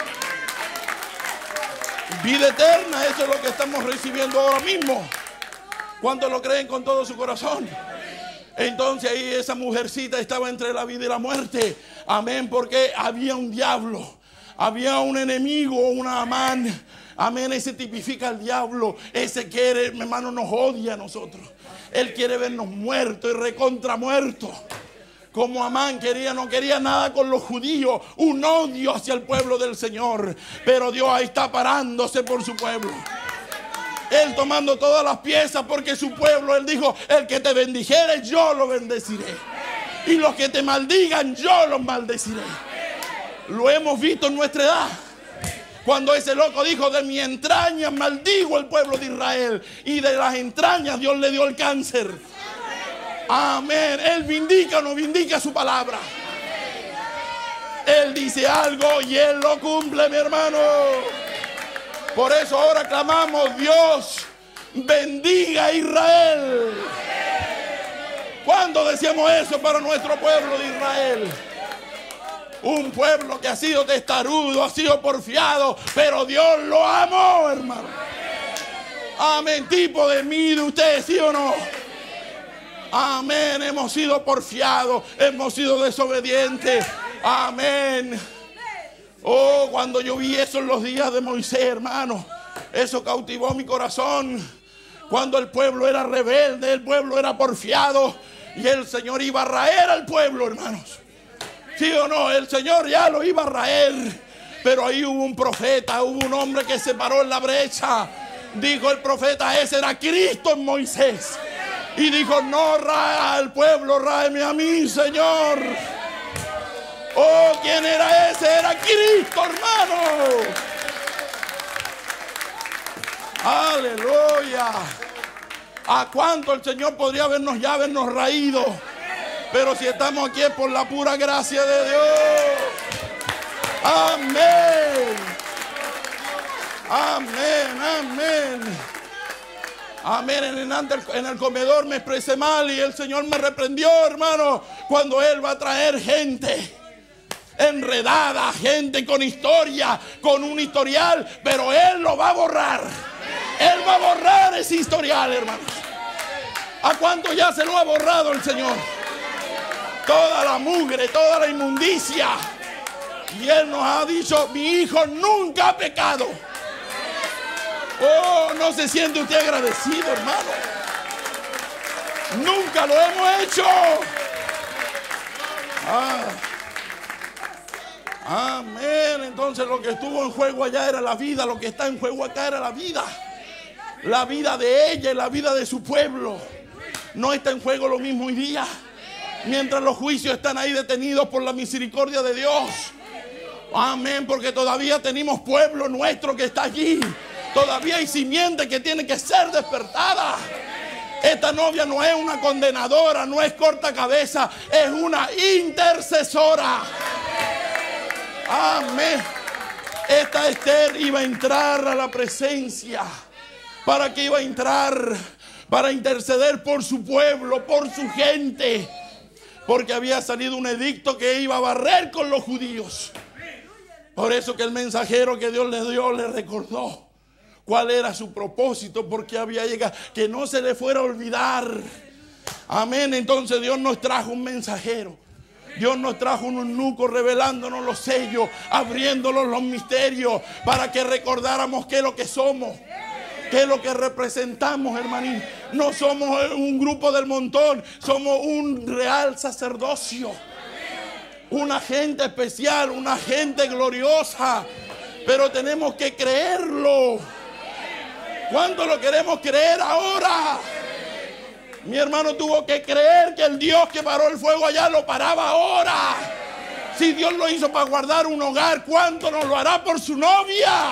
Vida eterna, eso es lo que estamos recibiendo ahora mismo. ¿Cuántos lo creen con todo su corazón? Entonces ahí esa mujercita estaba entre la vida y la muerte. Amén, porque había un diablo, había un enemigo, una Amán. Amén, ese tipifica al diablo. Ese quiere, hermano, nos odia a nosotros. Él quiere vernos muertos y recontra muertos. Como Amán no quería nada con los judíos. Un odio hacia el pueblo del Señor. Pero Dios ahí está parándose por su pueblo. Él tomando todas las piezas porque su pueblo, Él dijo, el que te bendijere yo lo bendeciré. Y los que te maldigan yo los maldeciré. Lo hemos visto en nuestra edad. Cuando ese loco dijo, de mi entraña maldigo el pueblo de Israel. Y de las entrañas Dios le dio el cáncer. Amén. Él vindica o no vindica su palabra. Él dice algo y Él lo cumple, mi hermano. Por eso ahora clamamos, Dios, bendiga a Israel. ¿Cuándo decíamos eso para nuestro pueblo de Israel? Un pueblo que ha sido testarudo, ha sido porfiado, pero Dios lo amó, hermano. Amén, tipo de mí, de usted, ¿sí o no? Amén, hemos sido porfiados, hemos sido desobedientes. Amén. Oh, cuando yo vi eso en los días de Moisés, hermano, eso cautivó mi corazón. Cuando el pueblo era rebelde, el pueblo era porfiado y el Señor iba a raer al pueblo, hermanos. ¿Sí o no? El Señor ya lo iba a raer. Pero ahí hubo un profeta, hubo un hombre que se paró en la brecha. Dijo el profeta, ese era Cristo en Moisés. Y dijo, no rae al pueblo, ráeme a mí, Señor. Oh, ¿quién era ese? Era Cristo, hermano. Aleluya. ¿A cuánto el Señor podría habernos raído? Pero si estamos aquí es por la pura gracia de Dios. Amén. Amén, amén. Amén. En el comedor me expresé mal y el Señor me reprendió, hermano, cuando Él va a traer gente enredada, gente con historia, con un historial, pero Él lo va a borrar. Él va a borrar ese historial, hermanos. ¿A cuánto ya se lo ha borrado el Señor? Toda la mugre, toda la inmundicia. Y Él nos ha dicho, mi hijo nunca ha pecado. Oh, ¿no se siente usted agradecido, hermano? Nunca lo hemos hecho. Amén. Entonces lo que estuvo en juego allá era la vida. Lo que está en juego acá era la vida. La vida de ella y la vida de su pueblo. No está en juego lo mismo hoy día. Mientras los juicios están ahí detenidos por la misericordia de Dios. Amén. Porque todavía tenemos pueblo nuestro que está allí. Todavía hay simiente que tiene que ser despertada. Esta novia no es una condenadora, no es corta cabeza, es una intercesora. Amén. Esta Esther iba a entrar a la presencia. ¿Para qué iba a entrar? Para interceder por su pueblo, por su gente. Porque había salido un edicto que iba a barrer con los judíos. Por eso que el mensajero que Dios le dio le recordó cuál era su propósito, porque había llegado, que no se le fuera a olvidar. Amén. Entonces Dios nos trajo un mensajero. Dios nos trajo un eunuco revelándonos los sellos, abriéndonos los misterios, para que recordáramos qué es lo que somos, qué es lo que representamos, hermanito. No somos un grupo del montón, somos un real sacerdocio, una gente especial, una gente gloriosa. Pero tenemos que creerlo. ¿Cuánto lo queremos creer ahora? Mi hermano tuvo que creer que el Dios que paró el fuego allá lo paraba ahora. Si Dios lo hizo para guardar un hogar, ¿cuánto nos lo hará por su novia?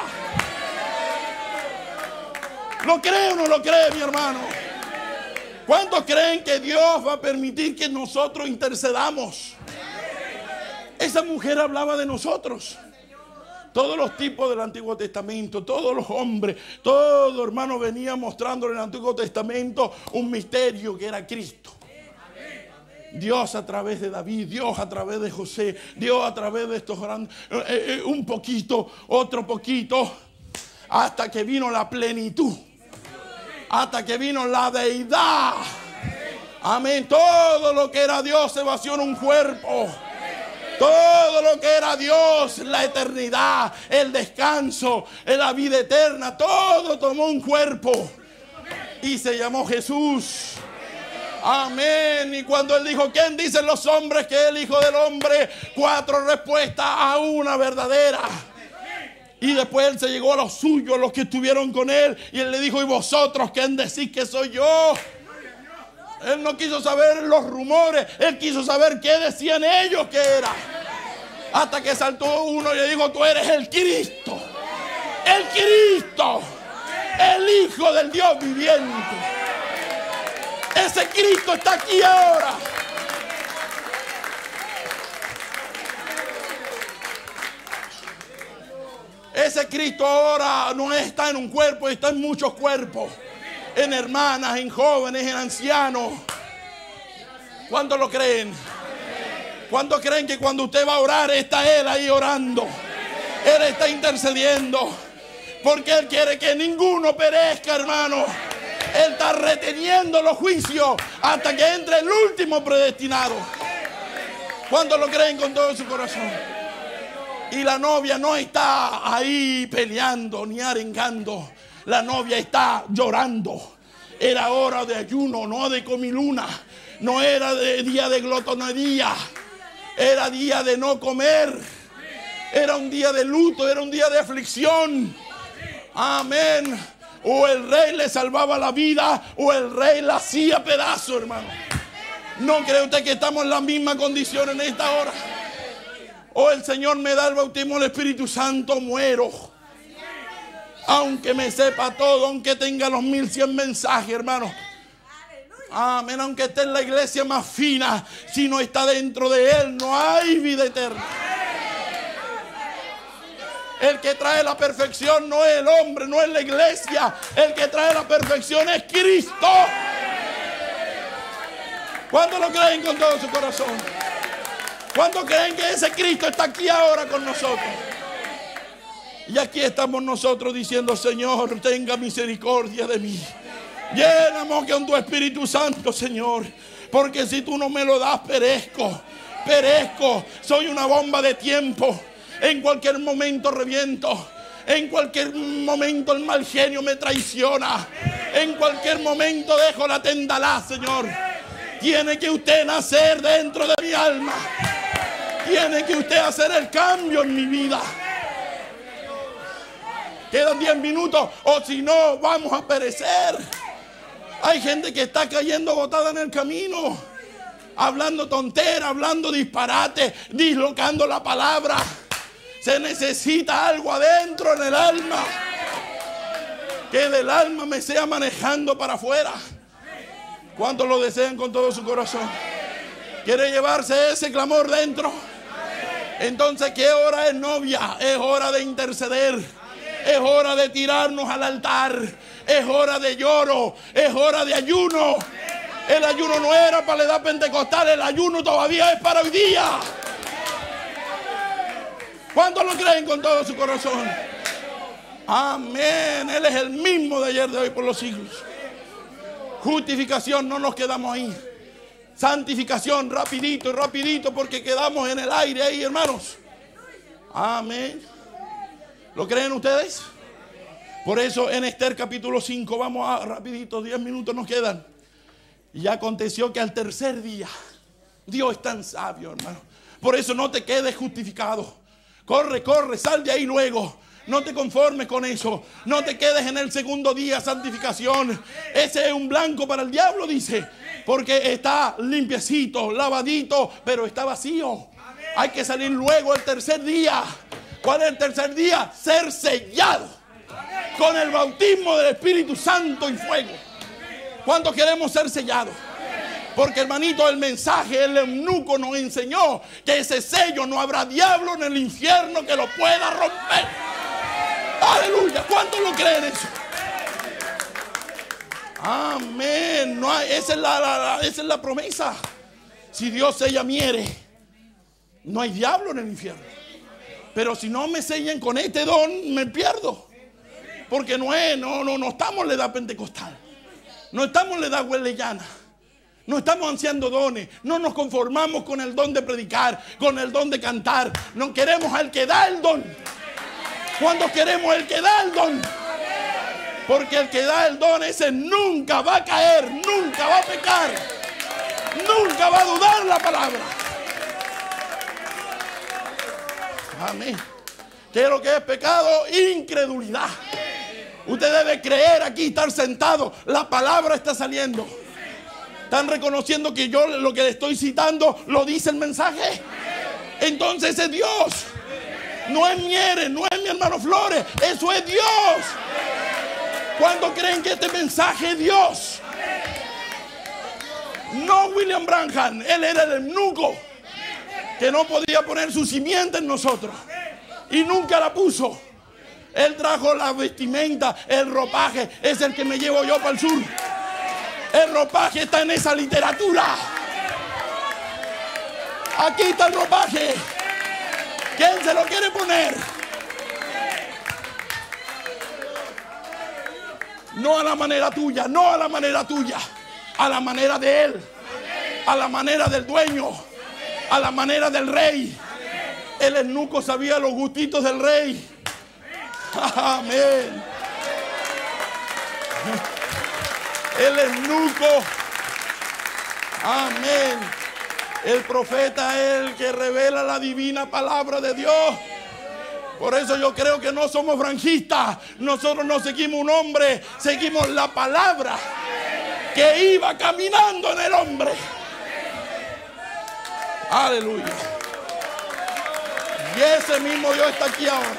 ¿Lo cree o no lo cree, mi hermano? ¿Cuántos creen que Dios va a permitir que nosotros intercedamos? Esa mujer hablaba de nosotros. Todos los tipos del Antiguo Testamento, todos los hombres, todo hermano venía mostrando en el Antiguo Testamento un misterio que era Cristo. Dios a través de David, Dios a través de José, Dios a través de estos grandes, un poquito, otro poquito, hasta que vino la plenitud, hasta que vino la deidad. Amén. Todo lo que era Dios se vació en un cuerpo. Todo lo que era Dios, la eternidad, el descanso, la vida eterna, todo tomó un cuerpo y se llamó Jesús. Amén. Y cuando Él dijo, ¿quién dicen los hombres que es el Hijo del Hombre? 4 respuestas a una verdadera. Y después Él se llegó a los suyos, los que estuvieron con Él, y Él le dijo, ¿y vosotros quién decís que soy yo? Él no quiso saber los rumores, Él quiso saber qué decían ellos que era. Hasta que saltó uno y le dijo, tú eres el Cristo. El Cristo. El Hijo del Dios viviente. Ese Cristo está aquí ahora. Ese Cristo ahora no está en un cuerpo, está en muchos cuerpos. En hermanas, en jóvenes, en ancianos. ¿Cuántos lo creen? ¿Cuántos creen que cuando usted va a orar está Él ahí orando? Él está intercediendo. Porque Él quiere que ninguno perezca, hermano. Él está reteniendo los juicios hasta que entre el último predestinado. ¿Cuántos lo creen con todo su corazón? Y la novia no está ahí peleando ni arengando. La novia está llorando. Era hora de ayuno, no de comiluna. No era de día de glotonería. Era día de no comer. Era un día de luto, era un día de aflicción. Amén. O el rey le salvaba la vida o el rey la hacía pedazo, hermano. ¿No cree usted que estamos en la misma condición en esta hora? O el Señor me da el bautismo del Espíritu Santo, muero. Aunque me sepa todo, aunque tenga los 1100 mensajes, hermano. Amén. Aunque esté en la iglesia más fina, si no está dentro de Él, no hay vida eterna. El que trae la perfección no es el hombre, no es la iglesia. El que trae la perfección es Cristo. ¿Cuántos lo creen con todo su corazón? ¿Cuántos creen que ese Cristo está aquí ahora con nosotros? Y aquí estamos nosotros diciendo, Señor, tenga misericordia de mí. Lléname con tu Espíritu Santo, Señor. Porque si tú no me lo das, perezco. Soy una bomba de tiempo. En cualquier momento reviento. En cualquier momento el mal genio me traiciona. En cualquier momento dejo la tendalá, Señor. Tiene que usted nacer dentro de mi alma. Tiene que usted hacer el cambio en mi vida. Quedan 10 minutos o si no vamos a perecer. Hay gente que está cayendo botada en el camino, hablando tonteras, hablando disparate, dislocando la palabra. Se necesita algo adentro en el alma, que del alma me sea manejando para afuera. ¿Cuántos lo desean con todo su corazón? ¿Quiere llevarse ese clamor dentro? Entonces, ¿qué hora es, novia? Es hora de interceder. Es hora de tirarnos al altar. Es hora de lloro. Es hora de ayuno. El ayuno no era para la edad pentecostal. El ayuno todavía es para hoy día. ¿Cuántos lo creen con todo su corazón? Amén. Él es el mismo de ayer, de hoy, por los siglos. Justificación, no nos quedamos ahí. Santificación, rapidito, rapidito, porque quedamos en el aire ahí, hermanos. Amén. ¿Lo creen ustedes? Por eso en Esther capítulo 5, vamos a rapidito, 10 minutos nos quedan. Y aconteció que al tercer día, Dios es tan sabio, hermano. Por eso no te quedes justificado. Corre, corre, sal de ahí luego. No te conformes con eso. No te quedes en el segundo día, santificación. Ese es un blanco para el diablo, dice. Porque está limpiecito, lavadito, pero está vacío. Hay que salir luego el tercer día. ¿Cuál es el tercer día? Ser sellado con el bautismo del Espíritu Santo y fuego. ¿Cuántos queremos ser sellados? Porque, hermanito, el mensaje, el eunuco nos enseñó que ese sello no habrá diablo en el infierno que lo pueda romper. Aleluya. ¿Cuántos lo creen eso? Amén. No hay, esa es la promesa. Si Dios sella miere, no hay diablo en el infierno. Pero si no me sellan con este don, me pierdo. Porque no estamos en la edad pentecostal. No estamos en la edad hueleyana. No estamos ansiando dones. No nos conformamos con el don de predicar, con el don de cantar. No queremos al que da el don. ¿Cuántos queremos el que da el don? Porque el que da el don, ese nunca va a caer, nunca va a pecar, nunca va a dudar la palabra. Amén. ¿Qué es lo que es pecado? Incredulidad. Usted debe creer aquí, estar sentado. La palabra está saliendo. ¿Están reconociendo que yo lo que le estoy citando lo dice el mensaje? Entonces es Dios. No es Miere, no es mi hermano Flores. Eso es Dios. ¿Cuántos creen que este mensaje es Dios? No William Branham. Él era el eunuco que no podía poner su simiente en nosotros. Y nunca la puso. Él trajo la vestimenta, el ropaje. Es el que me llevo yo para el sur. El ropaje está en esa literatura. Aquí está el ropaje. ¿Quién se lo quiere poner? No a la manera tuya, no a la manera tuya. A la manera de Él. A la manera del dueño. A la manera del rey. El eunuco sabía los gustitos del rey. Amén. El eunuco. Amén. El profeta es el que revela la divina palabra de Dios. Por eso yo creo que no somos franjistas. Nosotros no seguimos un hombre, seguimos la palabra que iba caminando en el hombre. Aleluya. Y ese mismo Dios está aquí ahora.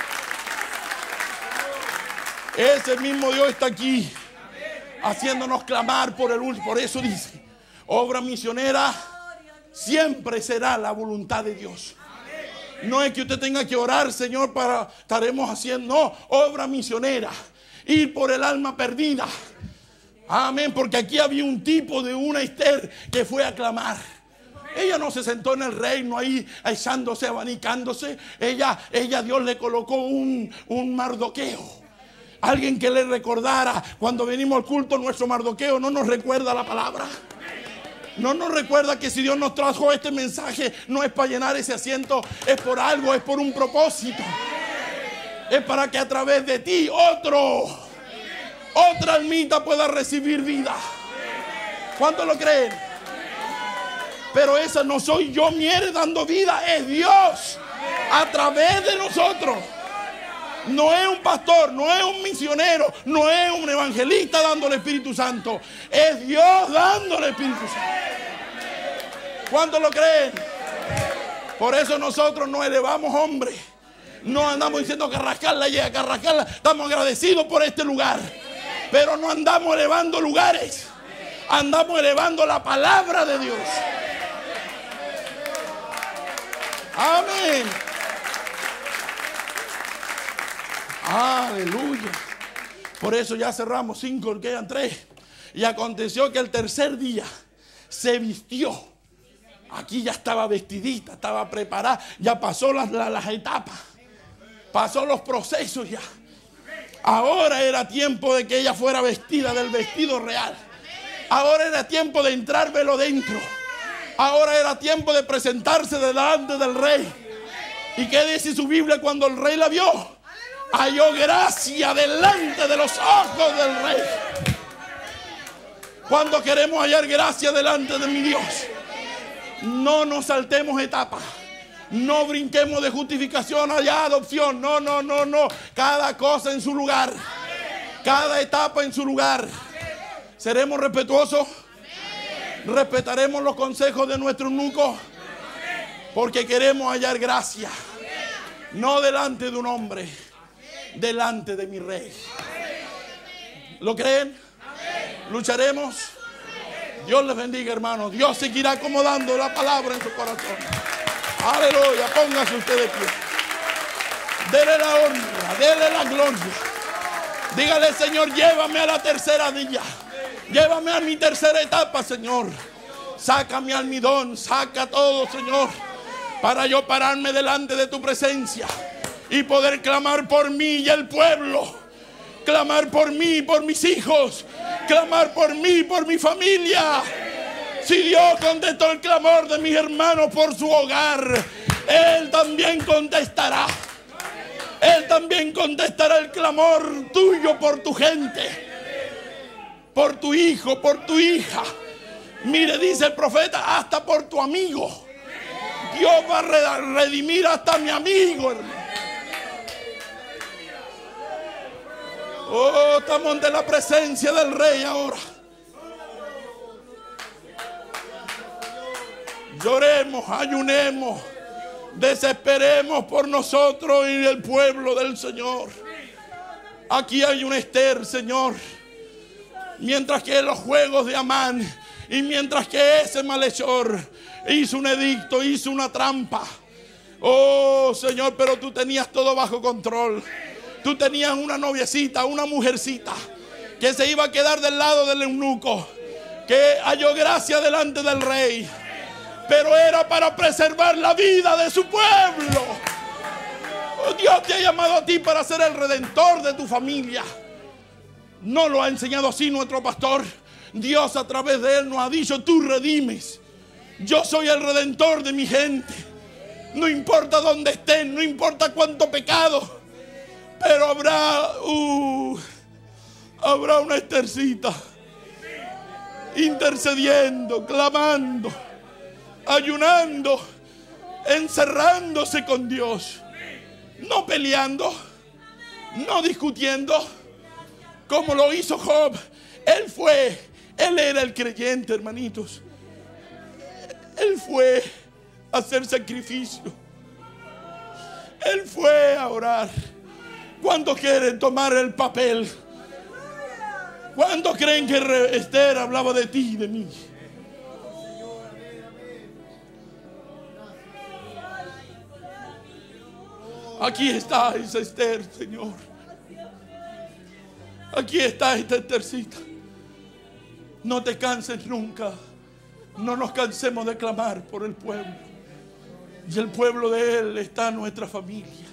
Ese mismo Dios está aquí haciéndonos clamar por el último. Por eso dice, obra misionera siempre será la voluntad de Dios. No es que usted tenga que orar, Señor, para estaremos haciendo, no, obra misionera, ir por el alma perdida. Amén, porque aquí había un tipo de una Esther que fue a clamar. Ella no se sentó en el reino ahí echándose, abanicándose. Ella Dios le colocó un Mardoqueo. Alguien que le recordara. Cuando venimos al culto, nuestro Mardoqueo no nos recuerda la palabra. No nos recuerda que si Dios nos trajo este mensaje, no es para llenar ese asiento, es por algo, es por un propósito. Es para que a través de ti otra almita pueda recibir vida. ¿Cuántos lo creen? Pero esa no soy yo, Miere, dando vida, es Dios a través de nosotros. No es un pastor, no es un misionero, no es un evangelista dando el Espíritu Santo. Es Dios dando el Espíritu Santo. ¿Cuántos lo creen? Por eso nosotros nos elevamos, hombre. No andamos diciendo que rascarla llega, que rascarla. Estamos agradecidos por este lugar. Pero no andamos elevando lugares. Andamos elevando la palabra de Dios. Amén. Aleluya. Por eso ya cerramos 5, quedan 3. Y aconteció que el tercer día se vistió. Aquí ya estaba vestidita, estaba preparada. Ya pasó las etapas. Pasó los procesos ya. Ahora era tiempo de que ella fuera vestida del vestido real. Ahora era tiempo de entrármelo dentro. Ahora era tiempo de presentarse delante del rey. ¿Y qué dice su Biblia cuando el rey la vio? Halló gracia delante de los ojos del rey. Cuando queremos hallar gracia delante de mi Dios, no nos saltemos etapas. No brinquemos de justificación allá, adopción. No. Cada cosa en su lugar. Cada etapa en su lugar. ¿Seremos respetuosos? ¿Respetaremos los consejos de nuestro eunuco? Porque queremos hallar gracia. No delante de un hombre, delante de mi rey. ¿Lo creen? ¿Lucharemos? Dios les bendiga, hermanos. Dios seguirá acomodando la palabra en su corazón. Aleluya. Póngase usted de pie. Dele la honra, dele la gloria. Dígale, Señor, llévame a la tercera día. Llévame a mi tercera etapa, Señor. Saca mi almidón, saca todo, Señor, para yo pararme delante de tu presencia y poder clamar por mí y el pueblo. Clamar por mí, por mis hijos. Clamar por mí, por mi familia. Si Dios contestó el clamor de mis hermanos por su hogar, Él también contestará. Él también contestará el clamor tuyo por tu gente, por tu hijo, por tu hija. Mire, dice el profeta, hasta por tu amigo. Dios va a redimir hasta mi amigo, hermano. Oh, estamos ante la presencia del Rey ahora. Lloremos, ayunemos, desesperemos por nosotros y el pueblo del Señor. Aquí hay un Esther, Señor. Mientras que los juegos de Amán y mientras que ese malhechor hizo un edicto, hizo una trampa. Oh, Señor, pero tú tenías todo bajo control. Tú tenías una noviecita, una mujercita que se iba a quedar del lado del eunuco, que halló gracia delante del rey, pero era para preservar la vida de su pueblo. Oh, Dios te ha llamado a ti para ser el redentor de tu familia. No lo ha enseñado así nuestro pastor. Dios a través de él nos ha dicho, tú redimes. Yo soy el redentor de mi gente. No importa dónde estén, no importa cuánto pecado, pero habrá una Estercita intercediendo, clamando, ayunando, encerrándose con Dios, no peleando, no discutiendo, como lo hizo Job. Él era el creyente, hermanitos. Él fue a hacer sacrificio. Él fue a orar. ¿Cuántos quieren tomar el papel? ¿Cuántos creen que Esther hablaba de ti y de mí? Aquí está esa Esther, Señor. Aquí está esta Estercita. No te canses nunca. No nos cansemos de clamar por el pueblo. Y el pueblo de Él está en nuestra familia.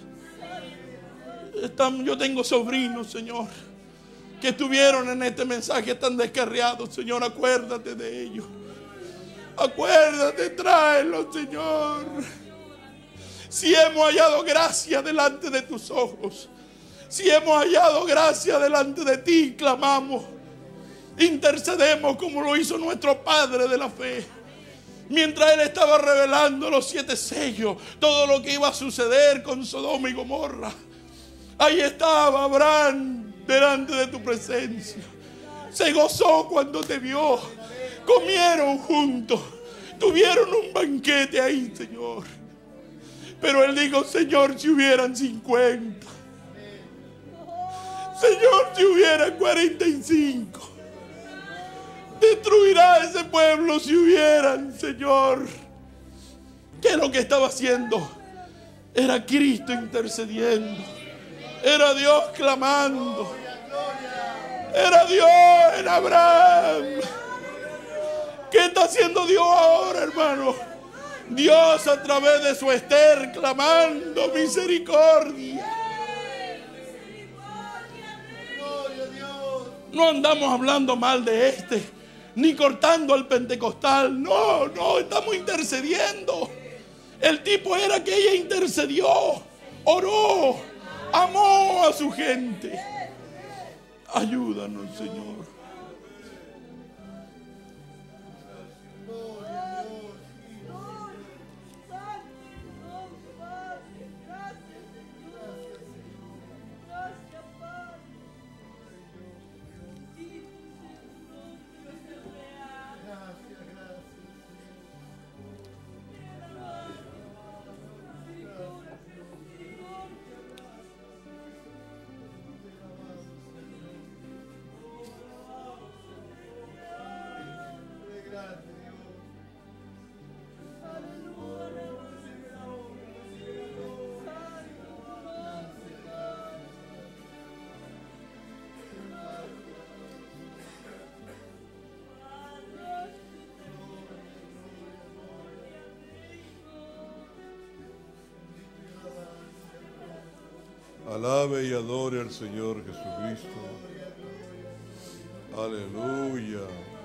Yo tengo sobrinos, Señor, que estuvieron en este mensaje tan descarriados. Señor, acuérdate de ellos. Acuérdate, tráelos, Señor. Si hemos hallado gracia delante de tus ojos, si hemos hallado gracia delante de ti, clamamos, intercedemos como lo hizo nuestro Padre de la fe. Mientras Él estaba revelando los 7 sellos, todo lo que iba a suceder con Sodoma y Gomorra, ahí estaba Abraham delante de tu presencia. Se gozó cuando te vio. Comieron juntos. Tuvieron un banquete ahí, Señor. Pero Él dijo, Señor, si hubieran 50. Señor, si hubieran 45. Destruirá ese pueblo si hubieran, Señor. ¿Qué es lo que estaba haciendo? Era Cristo intercediendo. Era Dios clamando. Era Dios en Abraham. ¿Qué está haciendo Dios ahora, hermano? Dios a través de su Esther clamando misericordia. No andamos hablando mal de ni cortando al pentecostal. No, estamos intercediendo. El tipo era que ella intercedió, oró, amó a su gente. Ayúdanos, Señor. Alabe y adore al Señor Jesucristo. Aleluya.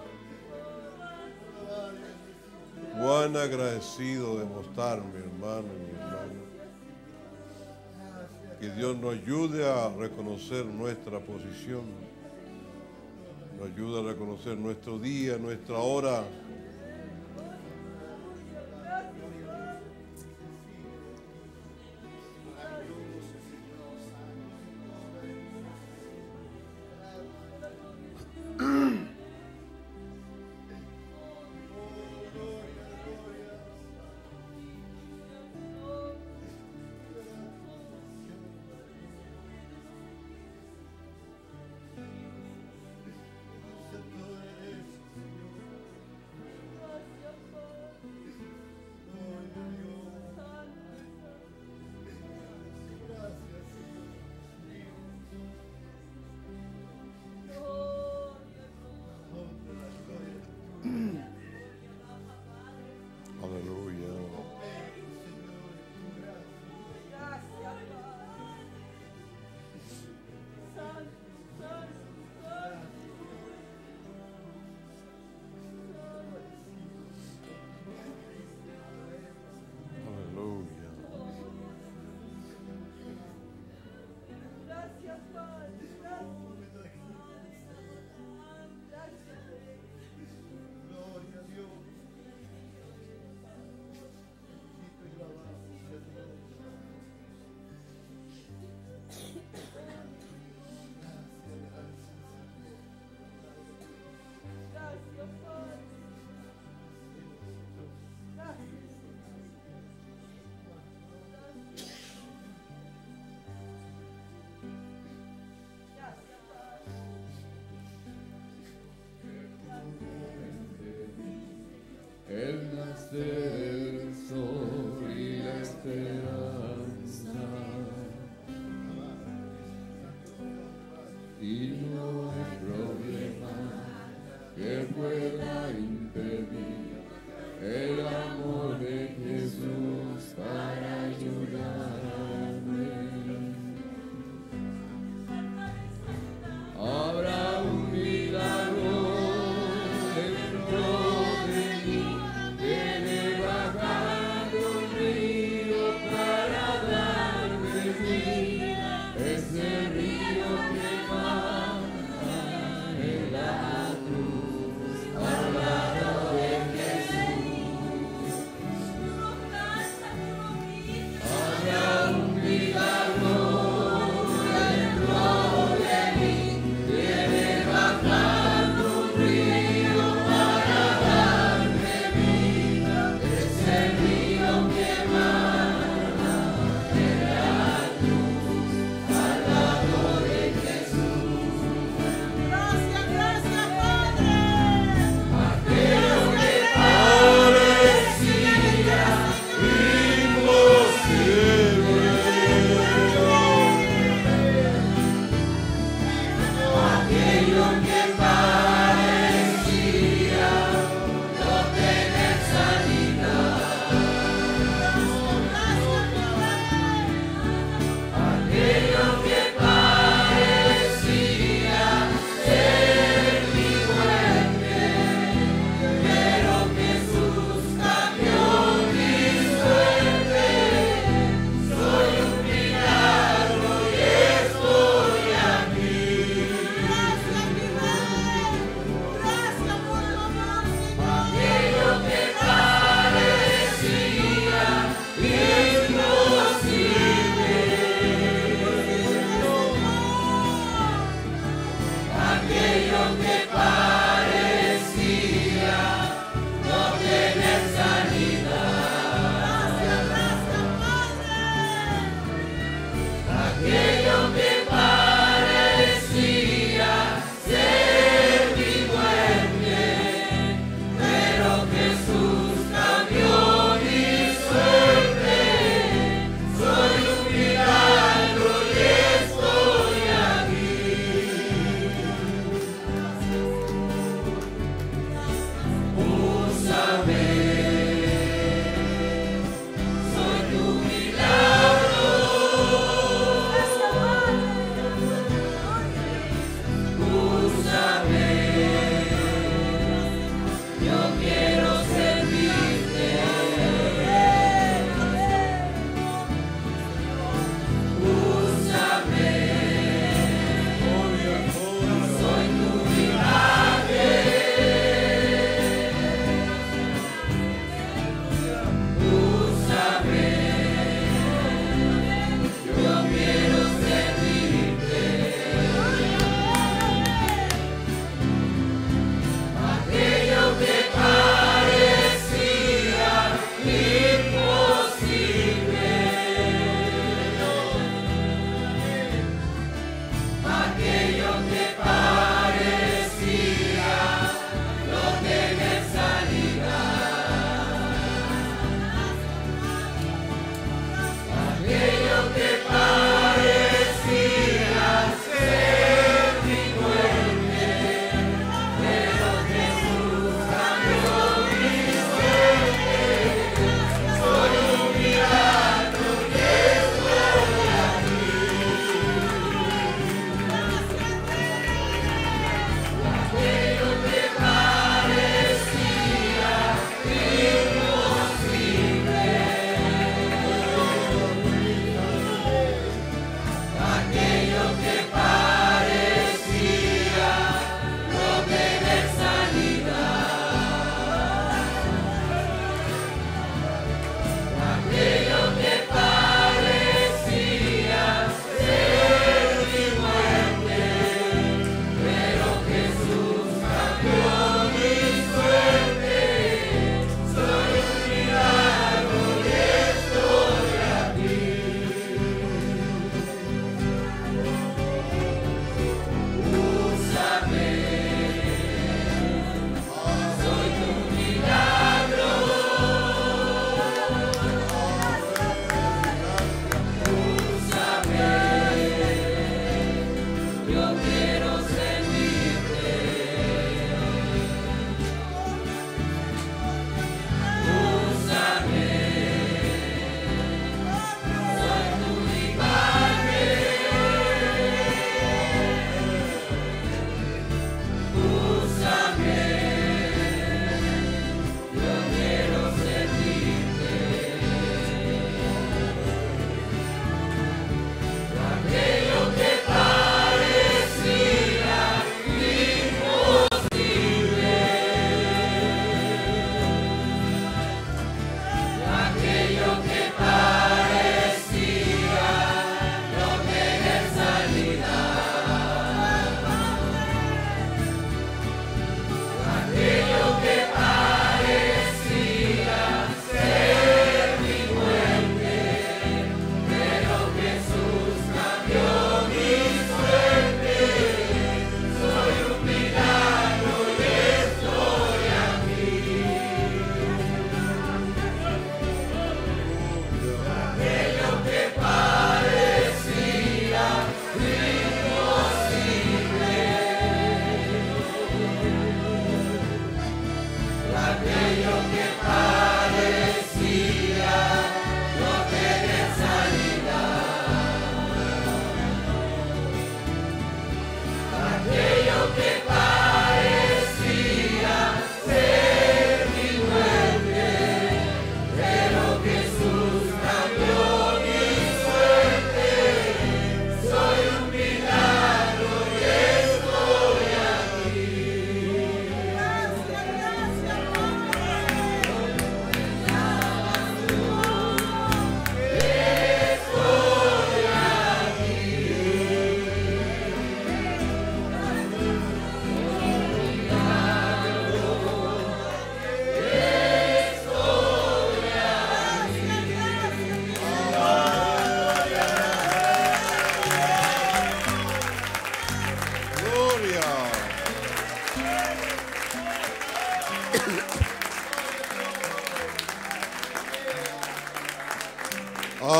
Cuán agradecido debemos estar, mi hermano y mi hermana. Que Dios nos ayude a reconocer nuestra posición. Nos ayude a reconocer nuestro día, nuestra hora.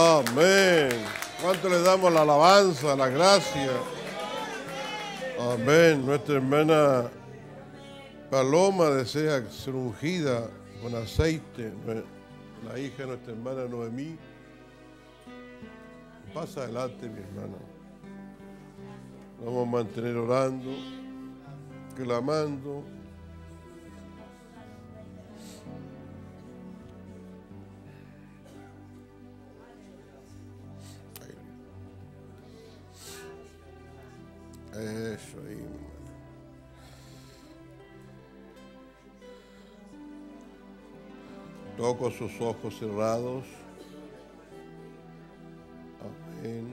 Amén. ¿Cuánto le damos la alabanza, la gracia? Amén. Nuestra hermana Paloma desea ser ungida con aceite. La hija de nuestra hermana Noemí. Pasa adelante, mi hermana. Vamos a mantener orando, clamando. Eso ahí, mi hermana. Toco sus ojos cerrados. Amén.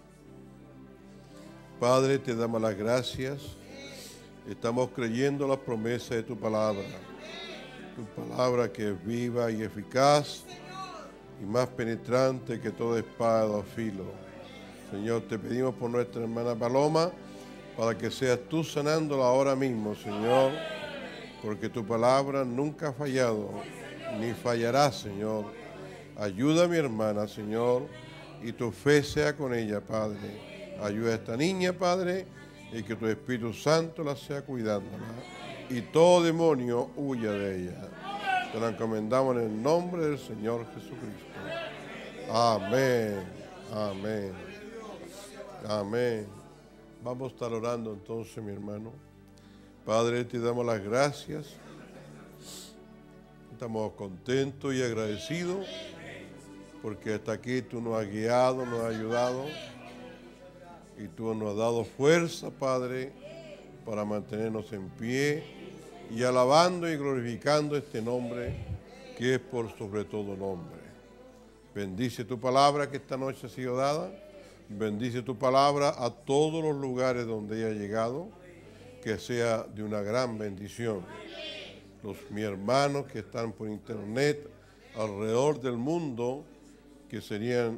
Padre, te damos las gracias. Estamos creyendo la promesa de tu palabra. Tu palabra que es viva y eficaz y más penetrante que toda espada o filo. Señor, te pedimos por nuestra hermana Paloma para que seas tú sanándola ahora mismo, Señor, porque tu palabra nunca ha fallado ni fallará, Señor. Ayuda a mi hermana, Señor, y tu fe sea con ella, Padre. Ayuda a esta niña, Padre, y que tu Espíritu Santo la sea cuidándola. Y todo demonio huya de ella. Te la encomendamos en el nombre del Señor Jesucristo. Amén. Amén. Amén. Vamos a estar orando entonces, mi hermano. Padre, te damos las gracias. Estamos contentos y agradecidos porque hasta aquí tú nos has guiado, nos has ayudado y tú nos has dado fuerza, Padre, para mantenernos en pie y alabando y glorificando este nombre que es por sobre todo nombre. Bendice tu palabra que esta noche ha sido dada. Bendice tu palabra a todos los lugares donde haya llegado, que sea de una gran bendición. Mis hermanos que están por internet alrededor del mundo, que serían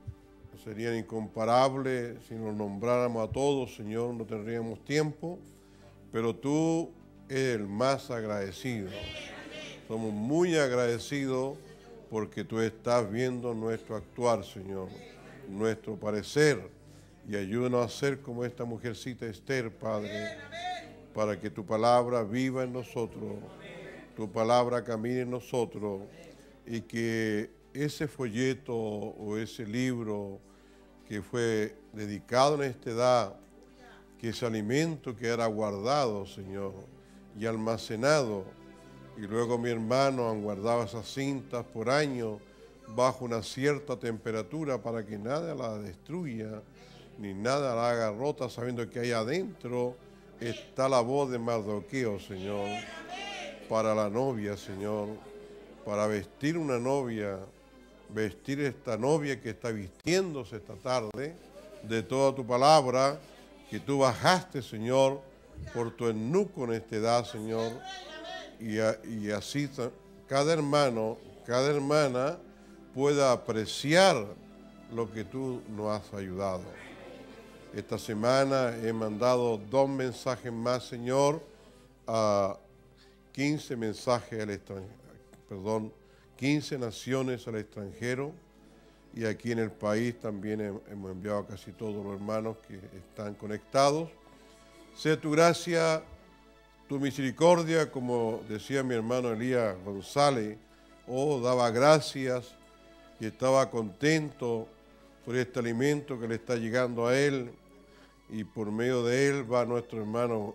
incomparables si nos nombráramos a todos, Señor, no tendríamos tiempo, pero tú eres el más agradecido. Somos muy agradecidos porque tú estás viendo nuestro actuar, Señor, nuestro parecer, y ayúdanos a ser como esta mujercita Esther, Padre, para que tu palabra viva en nosotros, tu palabra camine en nosotros, y que ese folleto o ese libro que fue dedicado en esta edad, que ese alimento que era guardado, Señor, y almacenado, y luego mi hermano han guardado esas cintas por años bajo una cierta temperatura para que nada la destruya, ni nada la haga rota, sabiendo que ahí adentro está la voz de Mardoqueo, Señor, para la novia, Señor, para vestir una novia, vestir esta novia que está vistiéndose esta tarde de toda tu palabra, que tú bajaste, Señor, por tu eunuco en esta edad, Señor, y así cada hermano, cada hermana pueda apreciar lo que tú nos has ayudado. Esta semana he mandado 2 mensajes más, Señor, a 15 mensajes al extranjero, 15 naciones al extranjero, y aquí en el país también hemos enviado a casi todos los hermanos que están conectados. Sea tu gracia, tu misericordia, como decía mi hermano Elías González, daba gracias y estaba contento por este alimento que le está llegando a él, y por medio de él va a nuestro hermano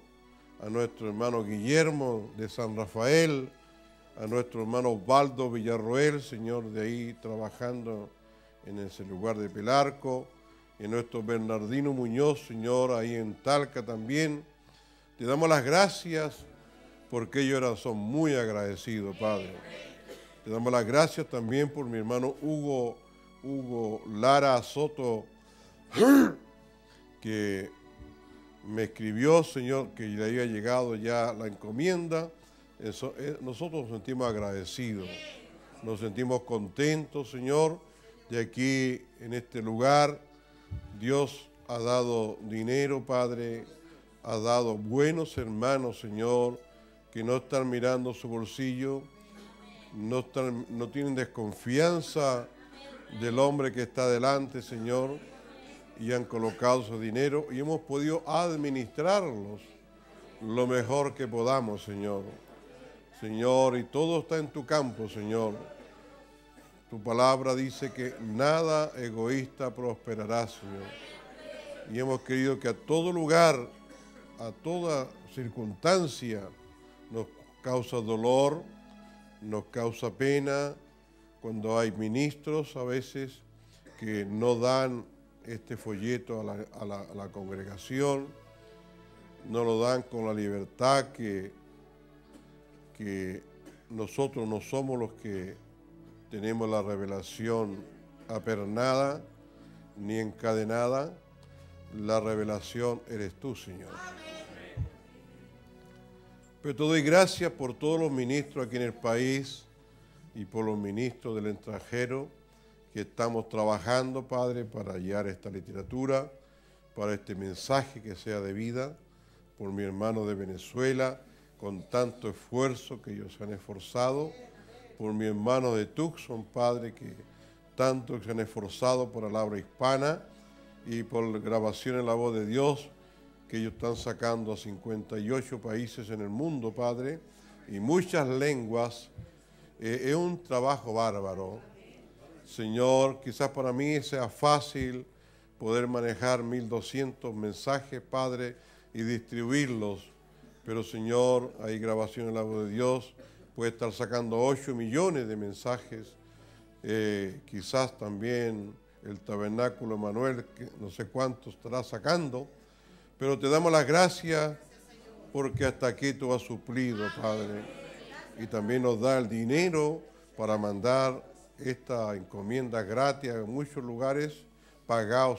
Guillermo de San Rafael, a nuestro hermano Osvaldo Villarroel, Señor, de ahí trabajando en ese lugar de Pelarco, y nuestro Bernardino Muñoz, Señor, ahí en Talca también. Te damos las gracias porque ellos son muy agradecidos, Padre. Te damos las gracias también por mi hermano Hugo Lara Soto, que me escribió, Señor, que le había llegado ya la encomienda. Nosotros nos sentimos agradecidos, nos sentimos contentos, Señor, de aquí en este lugar. Dios ha dado dinero, Padre, ha dado buenos hermanos, Señor, que no están mirando su bolsillo, no tienen desconfianza del hombre que está delante, Señor, y han colocado su dinero y hemos podido administrarlos lo mejor que podamos, Señor. Señor, y todo está en tu campo, Señor. Tu palabra dice que nada egoísta prosperará, Señor. Y hemos querido que a todo lugar, a toda circunstancia, nos causa dolor, nos causa pena, cuando hay ministros a veces que no dan este folleto a la congregación, no lo dan con la libertad que nosotros no somos los que tenemos la revelación apernada ni encadenada. La revelación eres tú, Señor. Pero te doy gracias por todos los ministros aquí en el país y por los ministros del extranjero que estamos trabajando, Padre, para hallar esta literatura, para este mensaje que sea de vida, por mi hermano de Venezuela, con tanto esfuerzo que ellos se han esforzado, por mi hermano de Tucson, Padre, que tanto se han esforzado por el habla hispana y por grabación en la voz de Dios, que ellos están sacando a 58 países en el mundo, Padre, y muchas lenguas. Es un trabajo bárbaro. Señor, quizás para mí sea fácil poder manejar 1200 mensajes, Padre, y distribuirlos. Pero, Señor, hay grabación en la voz de Dios, puede estar sacando 8 millones de mensajes. Quizás también el Tabernáculo Emanuel, que no sé cuánto estará sacando. Pero te damos las gracias porque hasta aquí tú has suplido, Padre. Y también nos da el dinero para mandar esta encomienda gratis en muchos lugares, pagados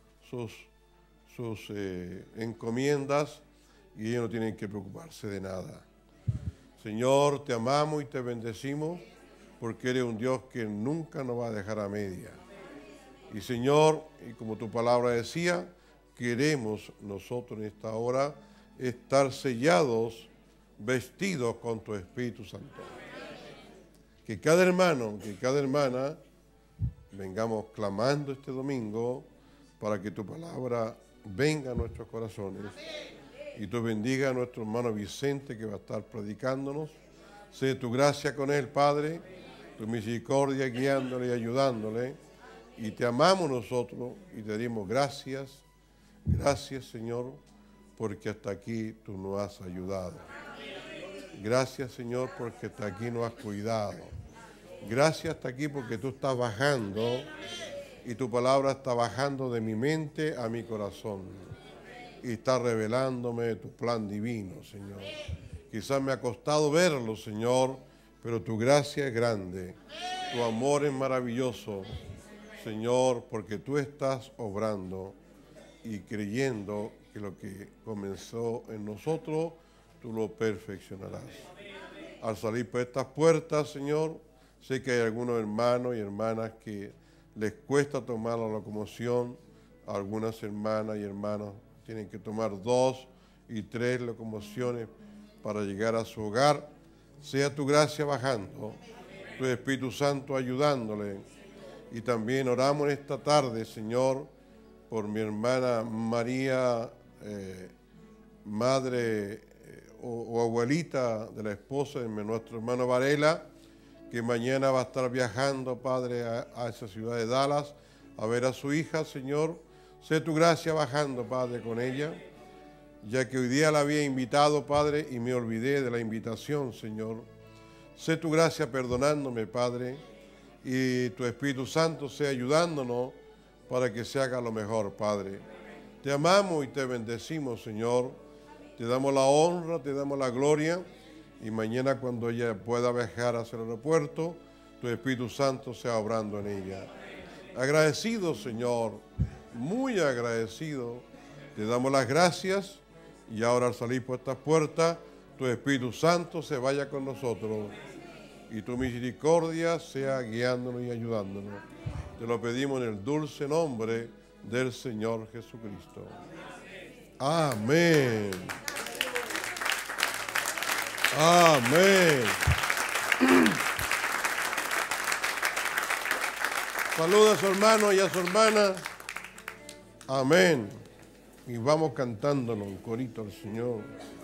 sus encomiendas, y ellos no tienen que preocuparse de nada. Señor, te amamos y te bendecimos porque eres un Dios que nunca nos va a dejar a media. Y Señor, y como tu palabra decía, queremos nosotros en esta hora estar sellados, vestidos con tu Espíritu Santo. Que cada hermano, que cada hermana vengamos clamando este domingo para que tu palabra venga a nuestros corazones. Y tú bendiga a nuestro hermano Vicente que va a estar predicándonos. Sé tu gracia con él, Padre, tu misericordia guiándole y ayudándole. Y te amamos nosotros y te dimos gracias. Gracias, Señor, porque hasta aquí tú nos has ayudado. Gracias, Señor, porque hasta aquí nos has cuidado. Gracias hasta aquí porque tú estás bajando y tu palabra está bajando de mi mente a mi corazón. Y está revelándome tu plan divino, Señor. Quizás me ha costado verlo, Señor, pero tu gracia es grande. Tu amor es maravilloso, Señor, porque tú estás obrando y creyendo que lo que comenzó en nosotros, tú lo perfeccionarás. Al salir por estas puertas, Señor, sé que hay algunos hermanos y hermanas que les cuesta tomar la locomoción. Algunas hermanas y hermanos tienen que tomar 2 y 3 locomociones para llegar a su hogar. Sea tu gracia bajando, tu Espíritu Santo ayudándole. Y también oramos en esta tarde, Señor, por mi hermana María, madre o abuelita de la esposa de nuestro hermano Varela, que mañana va a estar viajando, Padre, a esa ciudad de Dallas, a ver a su hija, Señor. Sé tu gracia bajando, Padre, con ella, ya que hoy día la había invitado, Padre, y me olvidé de la invitación, Señor. Sé tu gracia perdonándome, Padre, y tu Espíritu Santo sea ayudándonos para que se haga lo mejor, Padre. Te amamos y te bendecimos, Señor. Te damos la honra, te damos la gloria, y mañana cuando ella pueda viajar hacia el aeropuerto, tu Espíritu Santo sea obrando en ella. Agradecido, Señor, muy agradecido. Te damos las gracias y ahora al salir por estas puertas, tu Espíritu Santo se vaya con nosotros y tu misericordia sea guiándonos y ayudándonos. Te lo pedimos en el dulce nombre del Señor Jesucristo. Amén. Amén. Saluda a su hermano y a su hermana. Amén. Y vamos cantándonos un corito al Señor.